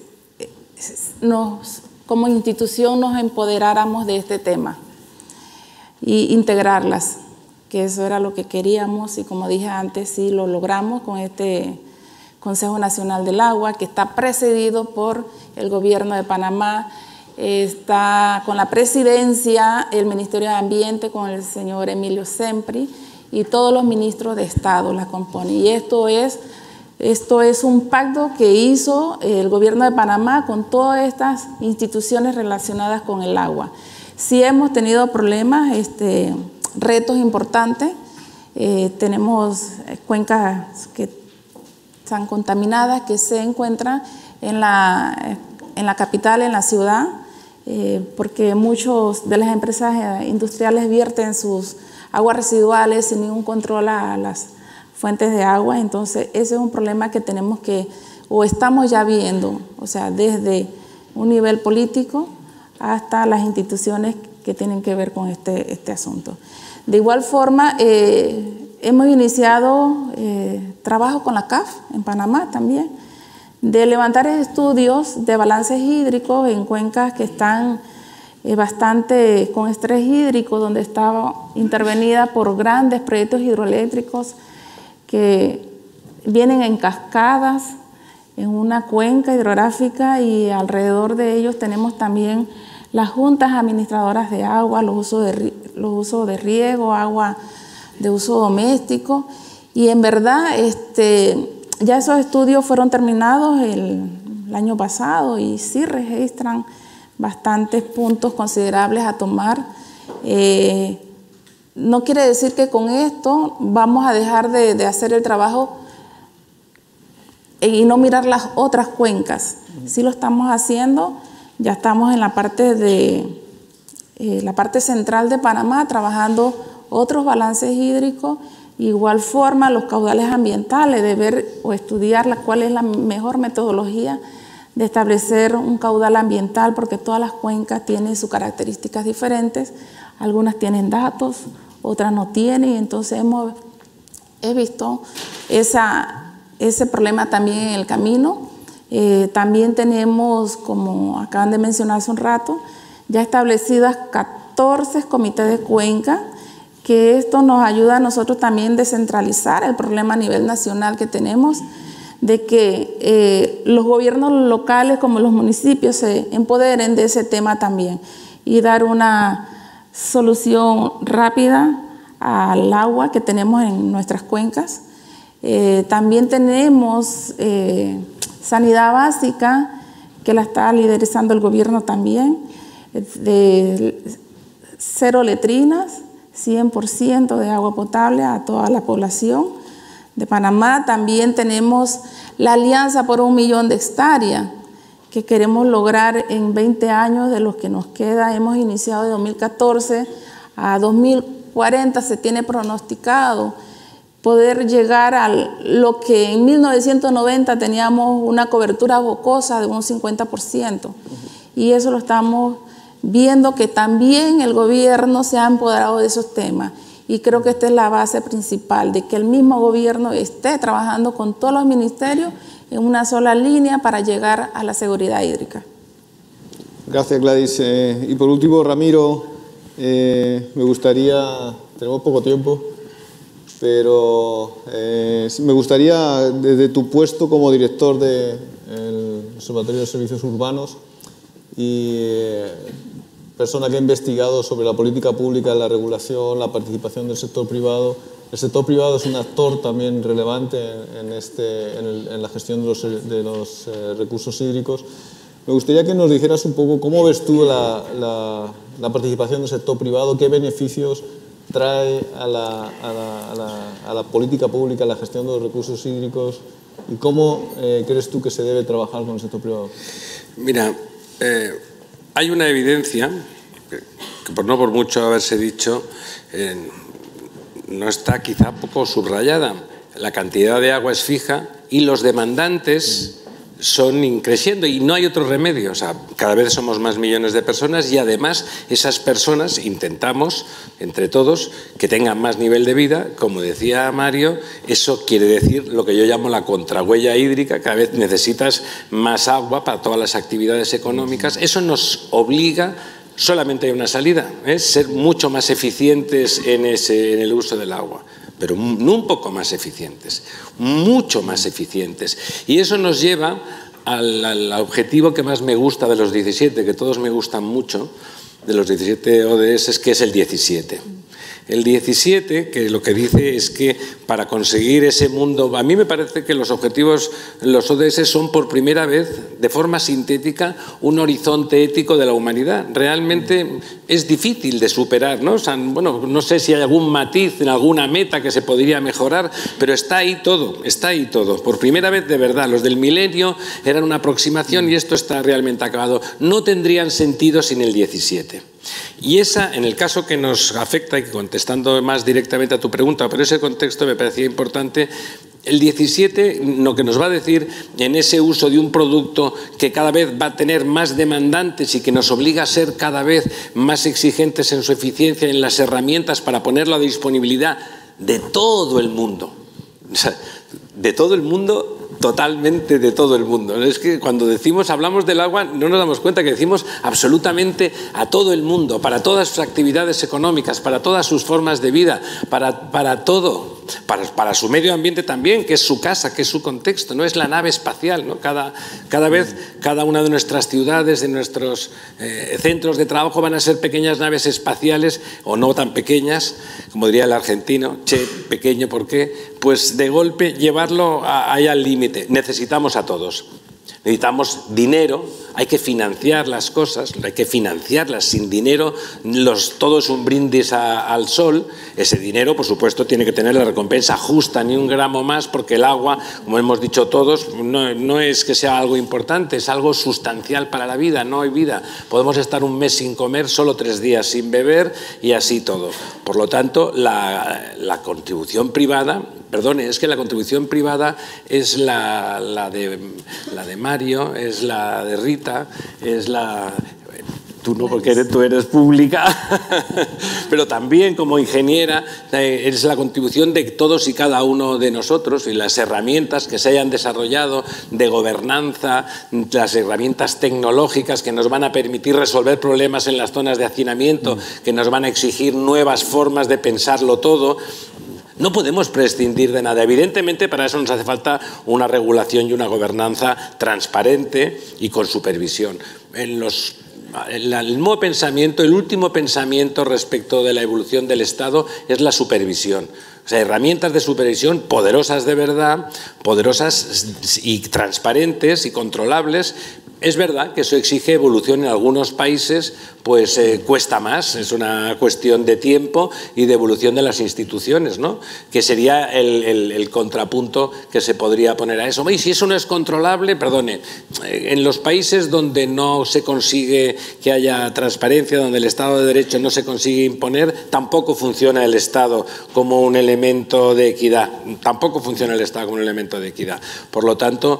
como institución nos empoderáramos de este tema y integrarlas, que eso era lo que queríamos y como dije antes, sí lo logramos con este Consejo Nacional del Agua, que está presidido por el Gobierno de Panamá, está con la presidencia el Ministerio de Ambiente con el señor Emilio Sempri y todos los ministros de Estado la componen. Y esto es un pacto que hizo el Gobierno de Panamá con todas estas instituciones relacionadas con el agua. Sí hemos tenido problemas, retos importantes. Tenemos cuencas que están contaminadas, que se encuentran en la capital, en la ciudad, porque muchas de las empresas industriales vierten sus aguas residuales sin ningún control a las fuentes de agua. Entonces, ese es un problema que tenemos o estamos ya viendo, o sea, desde un nivel político hasta las instituciones que tienen que ver con este asunto. De igual forma, hemos iniciado trabajo con la CAF en Panamá también, de levantar estudios de balances hídricos en cuencas que están bastante con estrés hídrico, donde estaba intervenida por grandes proyectos hidroeléctricos que vienen en cascadas en una cuenca hidrográfica, y alrededor de ellos tenemos también las juntas administradoras de agua, los usos de riego, agua de uso doméstico, y en verdad ya esos estudios fueron terminados el año pasado y sí registran bastantes puntos considerables a tomar. No quiere decir que con esto vamos a dejar de hacer el trabajo y no mirar las otras cuencas. Sí lo estamos haciendo, ya estamos en la parte central de Panamá trabajando otros balances hídricos. Igual forma los caudales ambientales, de ver o estudiar cuál es la mejor metodología de establecer un caudal ambiental, porque todas las cuencas tienen sus características diferentes, algunas tienen datos, otras no tienen, y entonces he visto ese problema también en el camino. También tenemos, como acaban de mencionar hace un rato, ya establecidas 14 comités de cuenca, que esto nos ayuda a nosotros también a descentralizar el problema a nivel nacional que tenemos, de que los gobiernos locales como los municipios se empoderen de ese tema también y dar una solución rápida al agua que tenemos en nuestras cuencas. También tenemos sanidad básica, que la está liderizando el gobierno también, de 0 letrinas, 100% de agua potable a toda la población de Panamá. También tenemos la Alianza por 1 millón de hectáreas, que queremos lograr en 20 años de los que nos queda. Hemos iniciado de 2014 a 2040, se tiene pronosticado poder llegar a lo que en 1990 teníamos una cobertura bocosa de un 50%. Y eso lo estamos viendo, que también el gobierno se ha empoderado de esos temas. Y creo que esta es la base principal, de que el mismo gobierno esté trabajando con todos los ministerios en una sola línea para llegar a la seguridad hídrica. Gracias, Gladys. Y por último, Ramiro, me gustaría, tenemos poco tiempo, pero me gustaría, desde tu puesto como director del Observatorio de Servicios Urbanos y persona que ha investigado sobre la política pública, la regulación, la participación del sector privado. El sector privado es un actor también relevante en la gestión de los recursos hídricos. Me gustaría que nos dijeras un poco cómo ves tú la participación del sector privado, qué beneficios trae a la política pública, a la gestión de los recursos hídricos, y cómo crees tú que se debe trabajar con el sector privado. Mira, hay una evidencia que no por mucho haberse dicho, no está quizá poco subrayada. La cantidad de agua es fija y los demandantes son creciendo y no hay otro remedio. O sea, cada vez somos más millones de personas y además esas personas intentamos, entre todos, que tengan más nivel de vida. Como decía Mario, eso quiere decir lo que yo llamo la contrahuella hídrica. Cada vez necesitas más agua para todas las actividades económicas. Eso nos obliga, solamente hay una salida, ser mucho más eficientes en el uso del agua. Pero no un poco más eficientes, mucho más eficientes. Y eso nos lleva al objetivo que más me gusta de los 17, que todos me gustan mucho, de los 17 ODS, que es el 17. El 17, que lo que dice es que para conseguir ese mundo, a mí me parece que los objetivos, los ODS, son por primera vez, de forma sintética, un horizonte ético de la humanidad. Realmente es difícil de superar, ¿no? O sea, bueno, no sé si hay algún matiz en alguna meta que se podría mejorar, pero está ahí todo, está ahí todo. Por primera vez, de verdad, los del milenio eran una aproximación y esto está realmente acabado. No tendrían sentido sin el 17. Y esa, en el caso que nos afecta, y contestando más directamente a tu pregunta, pero ese contexto me parecía importante, el 17 lo que nos va a decir en ese uso de un producto que cada vez va a tener más demandantes y que nos obliga a ser cada vez más exigentes en su eficiencia, en las herramientas para ponerlo a disponibilidad de todo el mundo. O sea, de todo el mundo, totalmente de todo el mundo. Es que cuando hablamos del agua, no nos damos cuenta que decimos absolutamente a todo el mundo, para todas sus actividades económicas, para todas sus formas de vida, para todo, para su medio ambiente también, que es su casa, que es su contexto, no es la nave espacial, ¿no? Cada vez, cada una de nuestras ciudades, de nuestros centros de trabajo van a ser pequeñas naves espaciales, o no tan pequeñas, como diría el argentino, pequeño, ¿por qué? Pues de golpe llevarlo ahí al límite. Necesitamos a todos. Necesitamos dinero, hay que financiar las cosas, hay que financiarlas. Sin dinero todo es un brindis al sol. Ese dinero, por supuesto, tiene que tener la recompensa justa, ni un gramo más, porque el agua, como hemos dicho todos, no es que sea algo importante, es algo sustancial para la vida. No hay vida. Podemos estar un mes sin comer, solo 3 días sin beber y así todo. Por lo tanto, la contribución privada... Perdone, es que la contribución privada es la de Mario, es la de Rita, es la... Tú no, porque tú eres pública, pero también como ingeniera es la contribución de todos y cada uno de nosotros y las herramientas que se hayan desarrollado de gobernanza, las herramientas tecnológicas que nos van a permitir resolver problemas en las zonas de hacinamiento, que nos van a exigir nuevas formas de pensarlo todo. No podemos prescindir de nada. Evidentemente, para eso nos hace falta una regulación y una gobernanza transparente y con supervisión. El nuevo pensamiento, el último pensamiento respecto de la evolución del Estado es la supervisión. O sea, herramientas de supervisión poderosas de verdad, poderosas y transparentes y controlables. Es verdad que eso exige evolución en algunos países, pues cuesta más, es una cuestión de tiempo y de evolución de las instituciones, ¿no? Que sería el contrapunto que se podría poner a eso. Y si eso no es controlable, perdone, en los países donde no se consigue que haya transparencia, donde el Estado de Derecho no se consigue imponer, tampoco funciona el Estado como un elemento de equidad. Tampoco funciona el Estado como un elemento de equidad. Por lo tanto,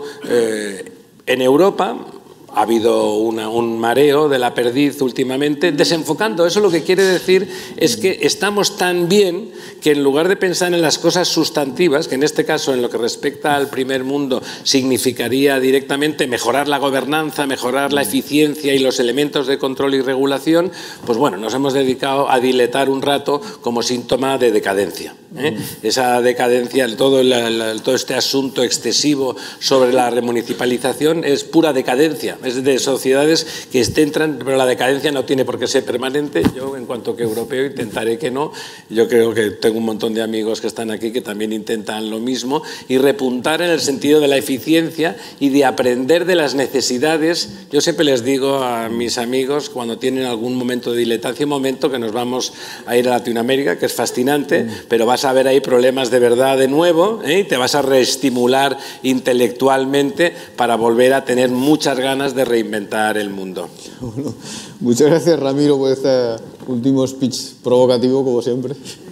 en Europa ha habido un mareo de la perdiz últimamente, desenfocando. Eso lo que quiere decir es que estamos tan bien que en lugar de pensar en las cosas sustantivas, que en este caso en lo que respecta al primer mundo significaría directamente mejorar la gobernanza, mejorar la eficiencia y los elementos de control y regulación, pues bueno, nos hemos dedicado a diletar un rato como síntoma de decadencia. Esa decadencia, todo este asunto excesivo sobre la remunicipalización es pura decadencia. Es de sociedades que entran, pero la decadencia no tiene por qué ser permanente. Yo, en cuanto que europeo, intentaré que no. Yo creo que tengo un montón de amigos que están aquí que también intentan lo mismo y repuntar en el sentido de la eficiencia y de aprender de las necesidades. Yo siempre les digo a mis amigos, cuando tienen algún momento de dilatancia, un momento que nos vamos a ir a Latinoamérica, que es fascinante, pero vas a ver ahí problemas de verdad de nuevo, y te vas a reestimular intelectualmente para volver a tener muchas ganas de reinventar el mundo. Bueno, muchas gracias, Ramiro, por este último speech provocativo, como siempre.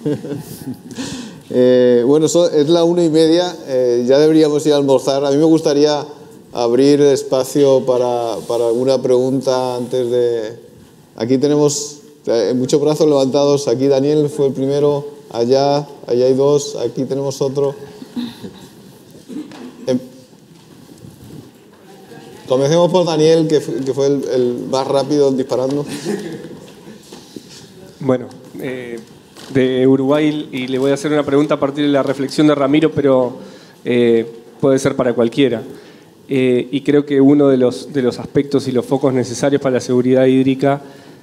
Bueno, es la 1:30, ya deberíamos ir a almorzar. A mí me gustaría abrir espacio para alguna pregunta antes de... Aquí tenemos muchos brazos levantados. Aquí Daniel fue el primero, allá hay 2, aquí tenemos otro. Comencemos por Daniel, que fue el más rápido disparando. Bueno, de Uruguay, y le voy a hacer una pregunta a partir de la reflexión de Ramiro, pero puede ser para cualquiera. Y creo que uno de los aspectos y los focos necesarios para la seguridad hídrica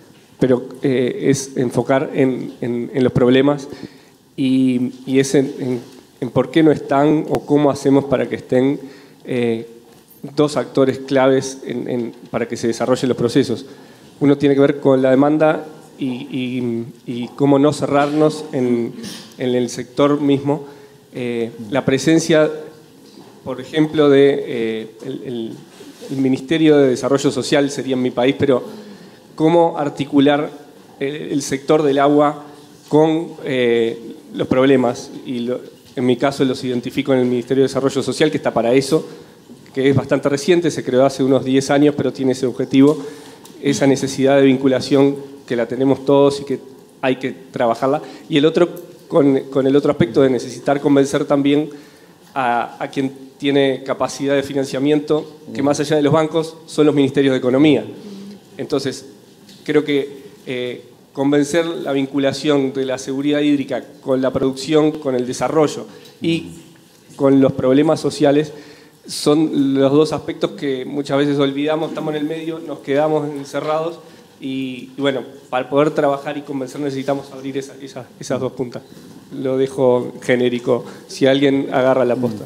es enfocar en los problemas y es en por qué no están o cómo hacemos para que estén dos actores claves para que se desarrollen los procesos. Uno tiene que ver con la demanda y cómo no cerrarnos en el sector mismo. La presencia, por ejemplo, el Ministerio de Desarrollo Social sería en mi país, pero cómo articular el sector del agua con los problemas En mi caso los identifico en el Ministerio de Desarrollo Social, que está para eso, que es bastante reciente, se creó hace unos 10 años, pero tiene ese objetivo, esa necesidad de vinculación que la tenemos todos y que hay que trabajarla. Y el otro, con el otro aspecto de necesitar convencer también a quien tiene capacidad de financiamiento, que más allá de los bancos son los ministerios de Economía. Entonces, creo que convencer la vinculación de la seguridad hídrica con la producción, con el desarrollo y con los problemas sociales son los dos aspectos que muchas veces olvidamos, estamos en el medio, nos quedamos encerrados y bueno, para poder trabajar y convencer necesitamos abrir esas dos puntas. Lo dejo genérico, si alguien agarra la posta.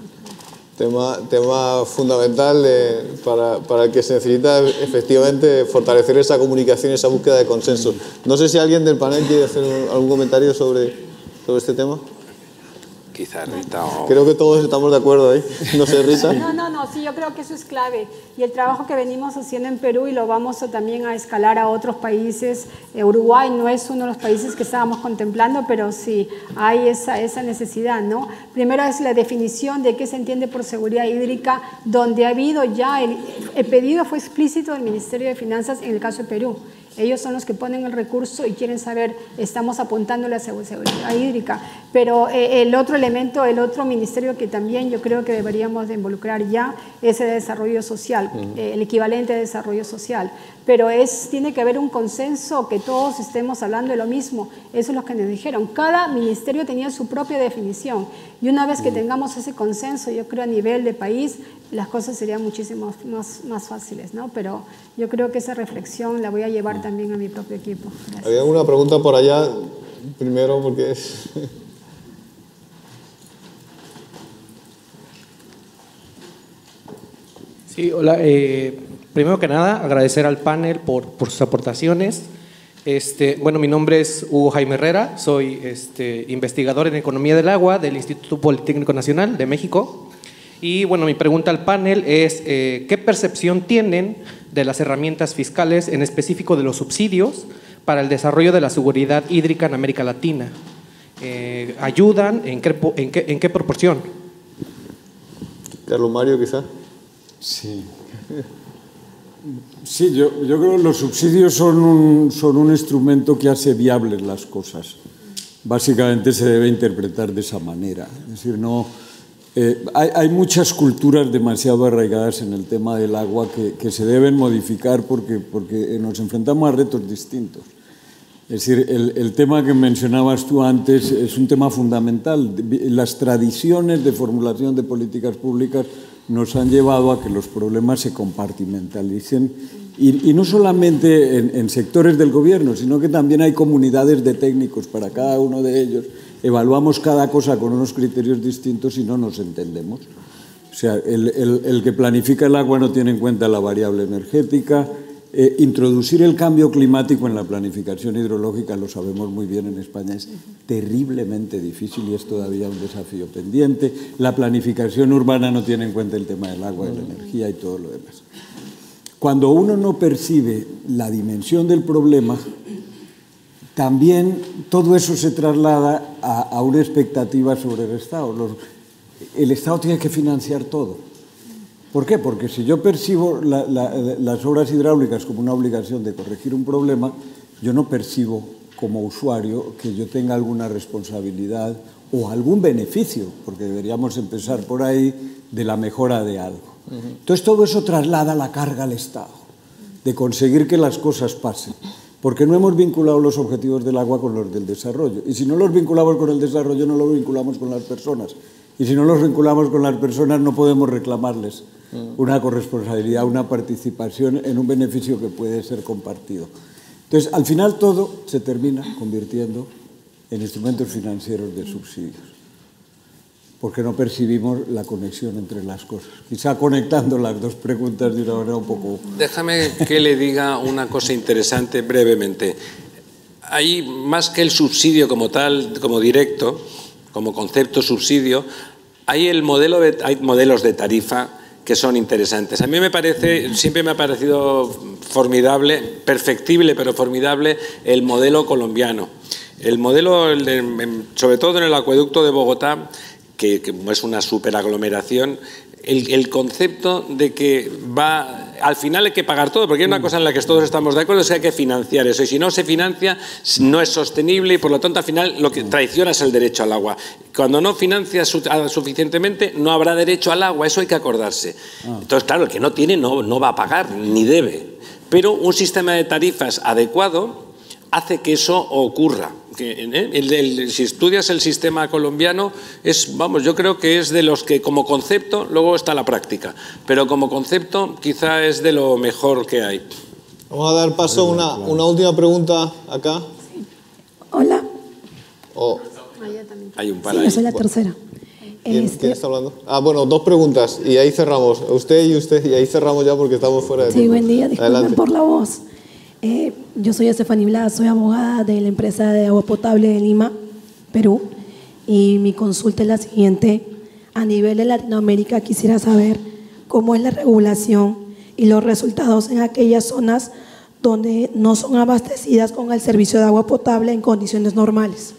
Tema fundamental para el que se necesita efectivamente fortalecer esa comunicación y esa búsqueda de consenso. No sé si alguien del panel quiere hacer algún comentario sobre este tema. Quizá Rita o... Creo que todos estamos de acuerdo ahí. No sé, Rita. No, sí, yo creo que eso es clave. Y el trabajo que venimos haciendo en Perú y lo vamos también a escalar a otros países. Uruguay no es uno de los países que estábamos contemplando, pero sí hay esa necesidad, ¿no? Primero es la definición de qué se entiende por seguridad hídrica, donde ha habido ya, el pedido fue explícito del Ministerio de Finanzas en el caso de Perú. Ellos son los que ponen el recurso y quieren saber, estamos apuntando a la seguridad hídrica. Pero el otro elemento, el otro ministerio que también yo creo que deberíamos de involucrar ya es el de desarrollo social, el equivalente de desarrollo social. Pero tiene que haber un consenso, que todos estemos hablando de lo mismo. Eso es lo que nos dijeron. Cada ministerio tenía su propia definición. Y una vez que tengamos ese consenso, yo creo a nivel de país, las cosas serían muchísimo más fáciles, ¿no? Pero yo creo que esa reflexión la voy a llevar también a mi propio equipo. Gracias. ¿Había alguna pregunta por allá? Primero, porque es... Sí, hola. Primero que nada, agradecer al panel por sus aportaciones. Bueno, mi nombre es Hugo Jaime Herrera, soy investigador en Economía del Agua del Instituto Politécnico Nacional de México. Y bueno, mi pregunta al panel es, ¿qué percepción tienen de las herramientas fiscales, en específico de los subsidios, para el desarrollo de la seguridad hídrica en América Latina? ¿Ayudan? ¿En qué proporción? Carlos Mario, quizás. Sí. Sí, yo creo que los subsidios son un instrumento que hace viables las cosas. Básicamente se debe interpretar de esa manera. Es decir, no, hay muchas culturas demasiado arraigadas en el tema del agua que se deben modificar porque nos enfrentamos a retos distintos. Es decir, el tema que mencionabas tú antes es un tema fundamental. Las tradiciones de formulación de políticas públicas nos han llevado a que los problemas se compartimentalicen y no solamente en sectores del gobierno, sino que también hay comunidades de técnicos para cada uno de ellos. Evaluamos cada cosa con unos criterios distintos y no nos entendemos. O sea, el que planifica el agua no tiene en cuenta la variable energética. Introducir el cambio climático en la planificación hidrológica, lo sabemos muy bien en España, es terriblemente difícil y es todavía un desafío pendiente. La planificación urbana no tiene en cuenta el tema del agua, de la energía y todo lo demás. Cuando uno no percibe la dimensión del problema, también todo eso se traslada a una expectativa sobre el Estado. El Estado tiene que financiar todo. ¿Por qué? Porque si yo percibo las obras hidráulicas como una obligación de corregir un problema, yo no percibo como usuario que yo tenga alguna responsabilidad o algún beneficio, porque deberíamos empezar por ahí, de la mejora de algo. Entonces todo eso traslada la carga al Estado, de conseguir que las cosas pasen, porque no hemos vinculado los objetivos del agua con los del desarrollo. Y si no los vinculamos con el desarrollo, no los vinculamos con las personas. Y si no los vinculamos con las personas, no podemos reclamarles una corresponsabilidad, una participación en un beneficio que puede ser compartido. Entonces, al final todo se termina convirtiendo en instrumentos financieros de subsidios, porque no percibimos la conexión entre las cosas. Quizá conectando las dos preguntas de una manera un poco... Déjame que le diga una cosa interesante brevemente. Hay más que el subsidio como tal, como directo, como concepto subsidio, hay modelos de tarifa que son interesantes. A mí siempre me ha parecido formidable, perfectible, pero formidable, el modelo colombiano. El modelo, sobre todo en el acueducto de Bogotá, que es una superaglomeración, el concepto de que al final hay que pagar todo, porque hay una cosa en la que todos estamos de acuerdo, es que hay que financiar eso, y si no se financia no es sostenible y por lo tanto al final lo que traiciona es el derecho al agua. Cuando no financias suficientemente no habrá derecho al agua, eso hay que acordarse. Entonces, claro, el que no tiene no va a pagar, ni debe, pero un sistema de tarifas adecuado hace que eso ocurra. Si estudias el sistema colombiano, yo creo que es de los que como concepto, luego está la práctica, pero como concepto quizá es de lo mejor que hay. Vamos a dar paso a una última pregunta acá. Hola. Hay un par Sí, ahí. yo soy la tercera. ¿Quién está hablando? Bueno, 2 preguntas y ahí cerramos. Usted, y ahí cerramos ya porque estamos fuera de tiempo. Sí, buen día, disculpen Adelante. por la voz. Yo soy Estefany Blas, soy abogada de la empresa de agua potable de Lima, Perú, y mi consulta es la siguiente. A nivel de Latinoamérica quisiera saber cómo es la regulación y los resultados en aquellas zonas donde no son abastecidas con el servicio de agua potable en condiciones normales.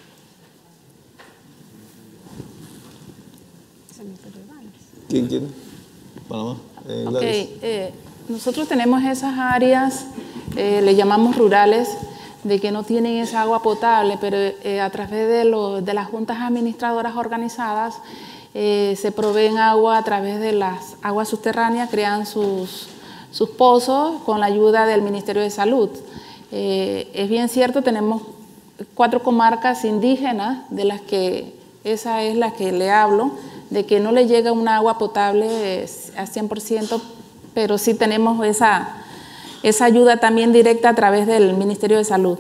¿Quién quiere? Panamá. Gladys. Nosotros tenemos esas áreas, le llamamos rurales, de que no tienen esa agua potable, pero a través de las juntas administradoras organizadas se proveen agua a través de las aguas subterráneas, crean sus pozos con la ayuda del Ministerio de Salud. Es bien cierto, tenemos 4 comarcas indígenas, de las que esa es la que le hablo, de que no le llega una agua potable a 100%, pero sí tenemos esa ayuda también directa a través del Ministerio de Salud.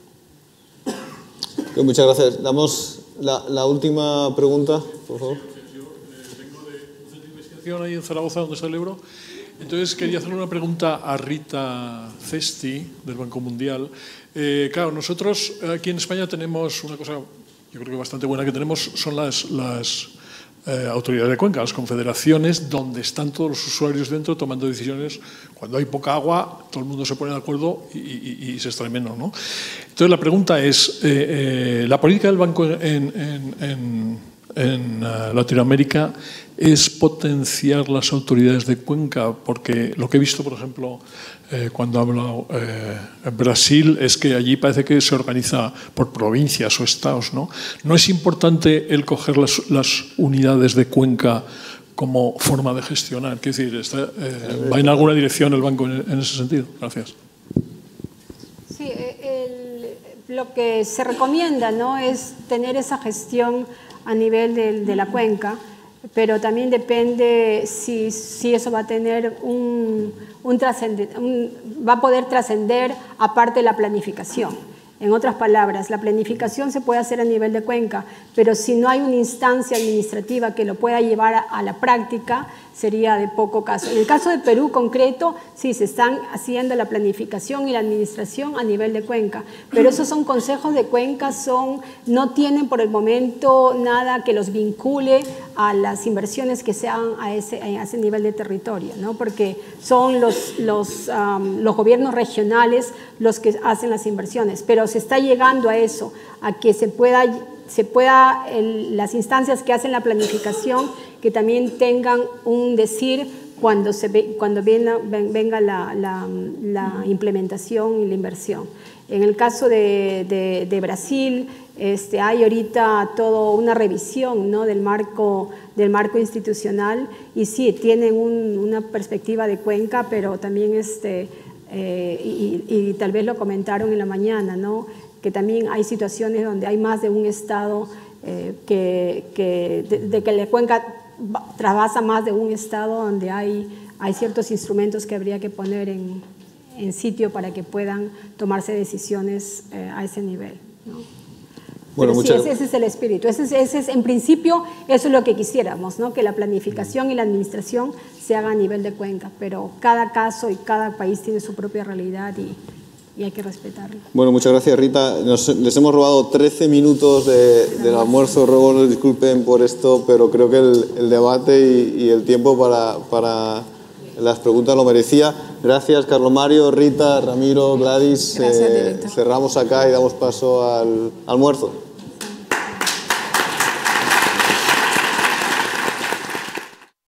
Muchas gracias. Damos la última pregunta, por favor. Yo vengo de un centro de investigación ahí en Zaragoza, donde está el Ebro. Entonces quería hacerle una pregunta a Rita Cesti, del Banco Mundial. Claro, nosotros aquí en España tenemos una cosa, yo creo que bastante buena que tenemos, son las autoridades de cuenca, las confederaciones, donde están todos los usuarios dentro tomando decisiones. Cuando hay poca agua, todo el mundo se pone de acuerdo y se extrae menos, ¿no? Entonces la pregunta es, la política del banco en Latinoamérica es potenciar las autoridades de cuenca, porque lo que he visto, por ejemplo, cuando hablo en Brasil, es que allí parece que se organiza por provincias o estados, ¿no? ¿No es importante el coger las unidades de cuenca como forma de gestionar? Quiero decir, ¿va en alguna dirección el banco en ese sentido? Gracias. Sí, lo que se recomienda, ¿no?, es tener esa gestión a nivel de la cuenca, pero también depende si eso va a tener va a poder trascender aparte de la planificación. En otras palabras, la planificación se puede hacer a nivel de cuenca, pero si no hay una instancia administrativa que lo pueda llevar a la práctica, sería de poco caso. En el caso de Perú concreto, sí, se están haciendo la planificación y la administración a nivel de cuenca, pero esos son consejos de cuenca, no tienen por el momento nada que los vincule a las inversiones que se hagan a ese nivel de territorio, ¿no? Porque son los gobiernos regionales los que hacen las inversiones, pero se está llegando a eso, a que se pueda las instancias que hacen la planificación que también tengan un decir cuando venga la implementación y la inversión. En el caso de Brasil, hay ahorita toda una revisión, ¿no?, del marco institucional, y sí, tienen una perspectiva de cuenca, pero también y tal vez lo comentaron en la mañana, ¿no?, que también hay situaciones donde hay más de un estado, que la cuenca trasvasa más de un estado, donde hay ciertos instrumentos que habría que poner en sitio para que puedan tomarse decisiones a ese nivel, ¿no? Bueno, sí, ese es el espíritu. En principio, eso es lo que quisiéramos, ¿no?, que la planificación y la administración se haga a nivel de cuenca, pero cada caso y cada país tiene su propia realidad y hay que respetarlo. Bueno, muchas gracias, Rita. Les hemos robado 13 minutos del almuerzo. Ruego nos disculpen por esto, pero creo que el debate y el tiempo para las preguntas lo merecía. Gracias, Carlos Mario, Rita, Ramiro, Gladys. Gracias, director. Cerramos acá y damos paso al almuerzo.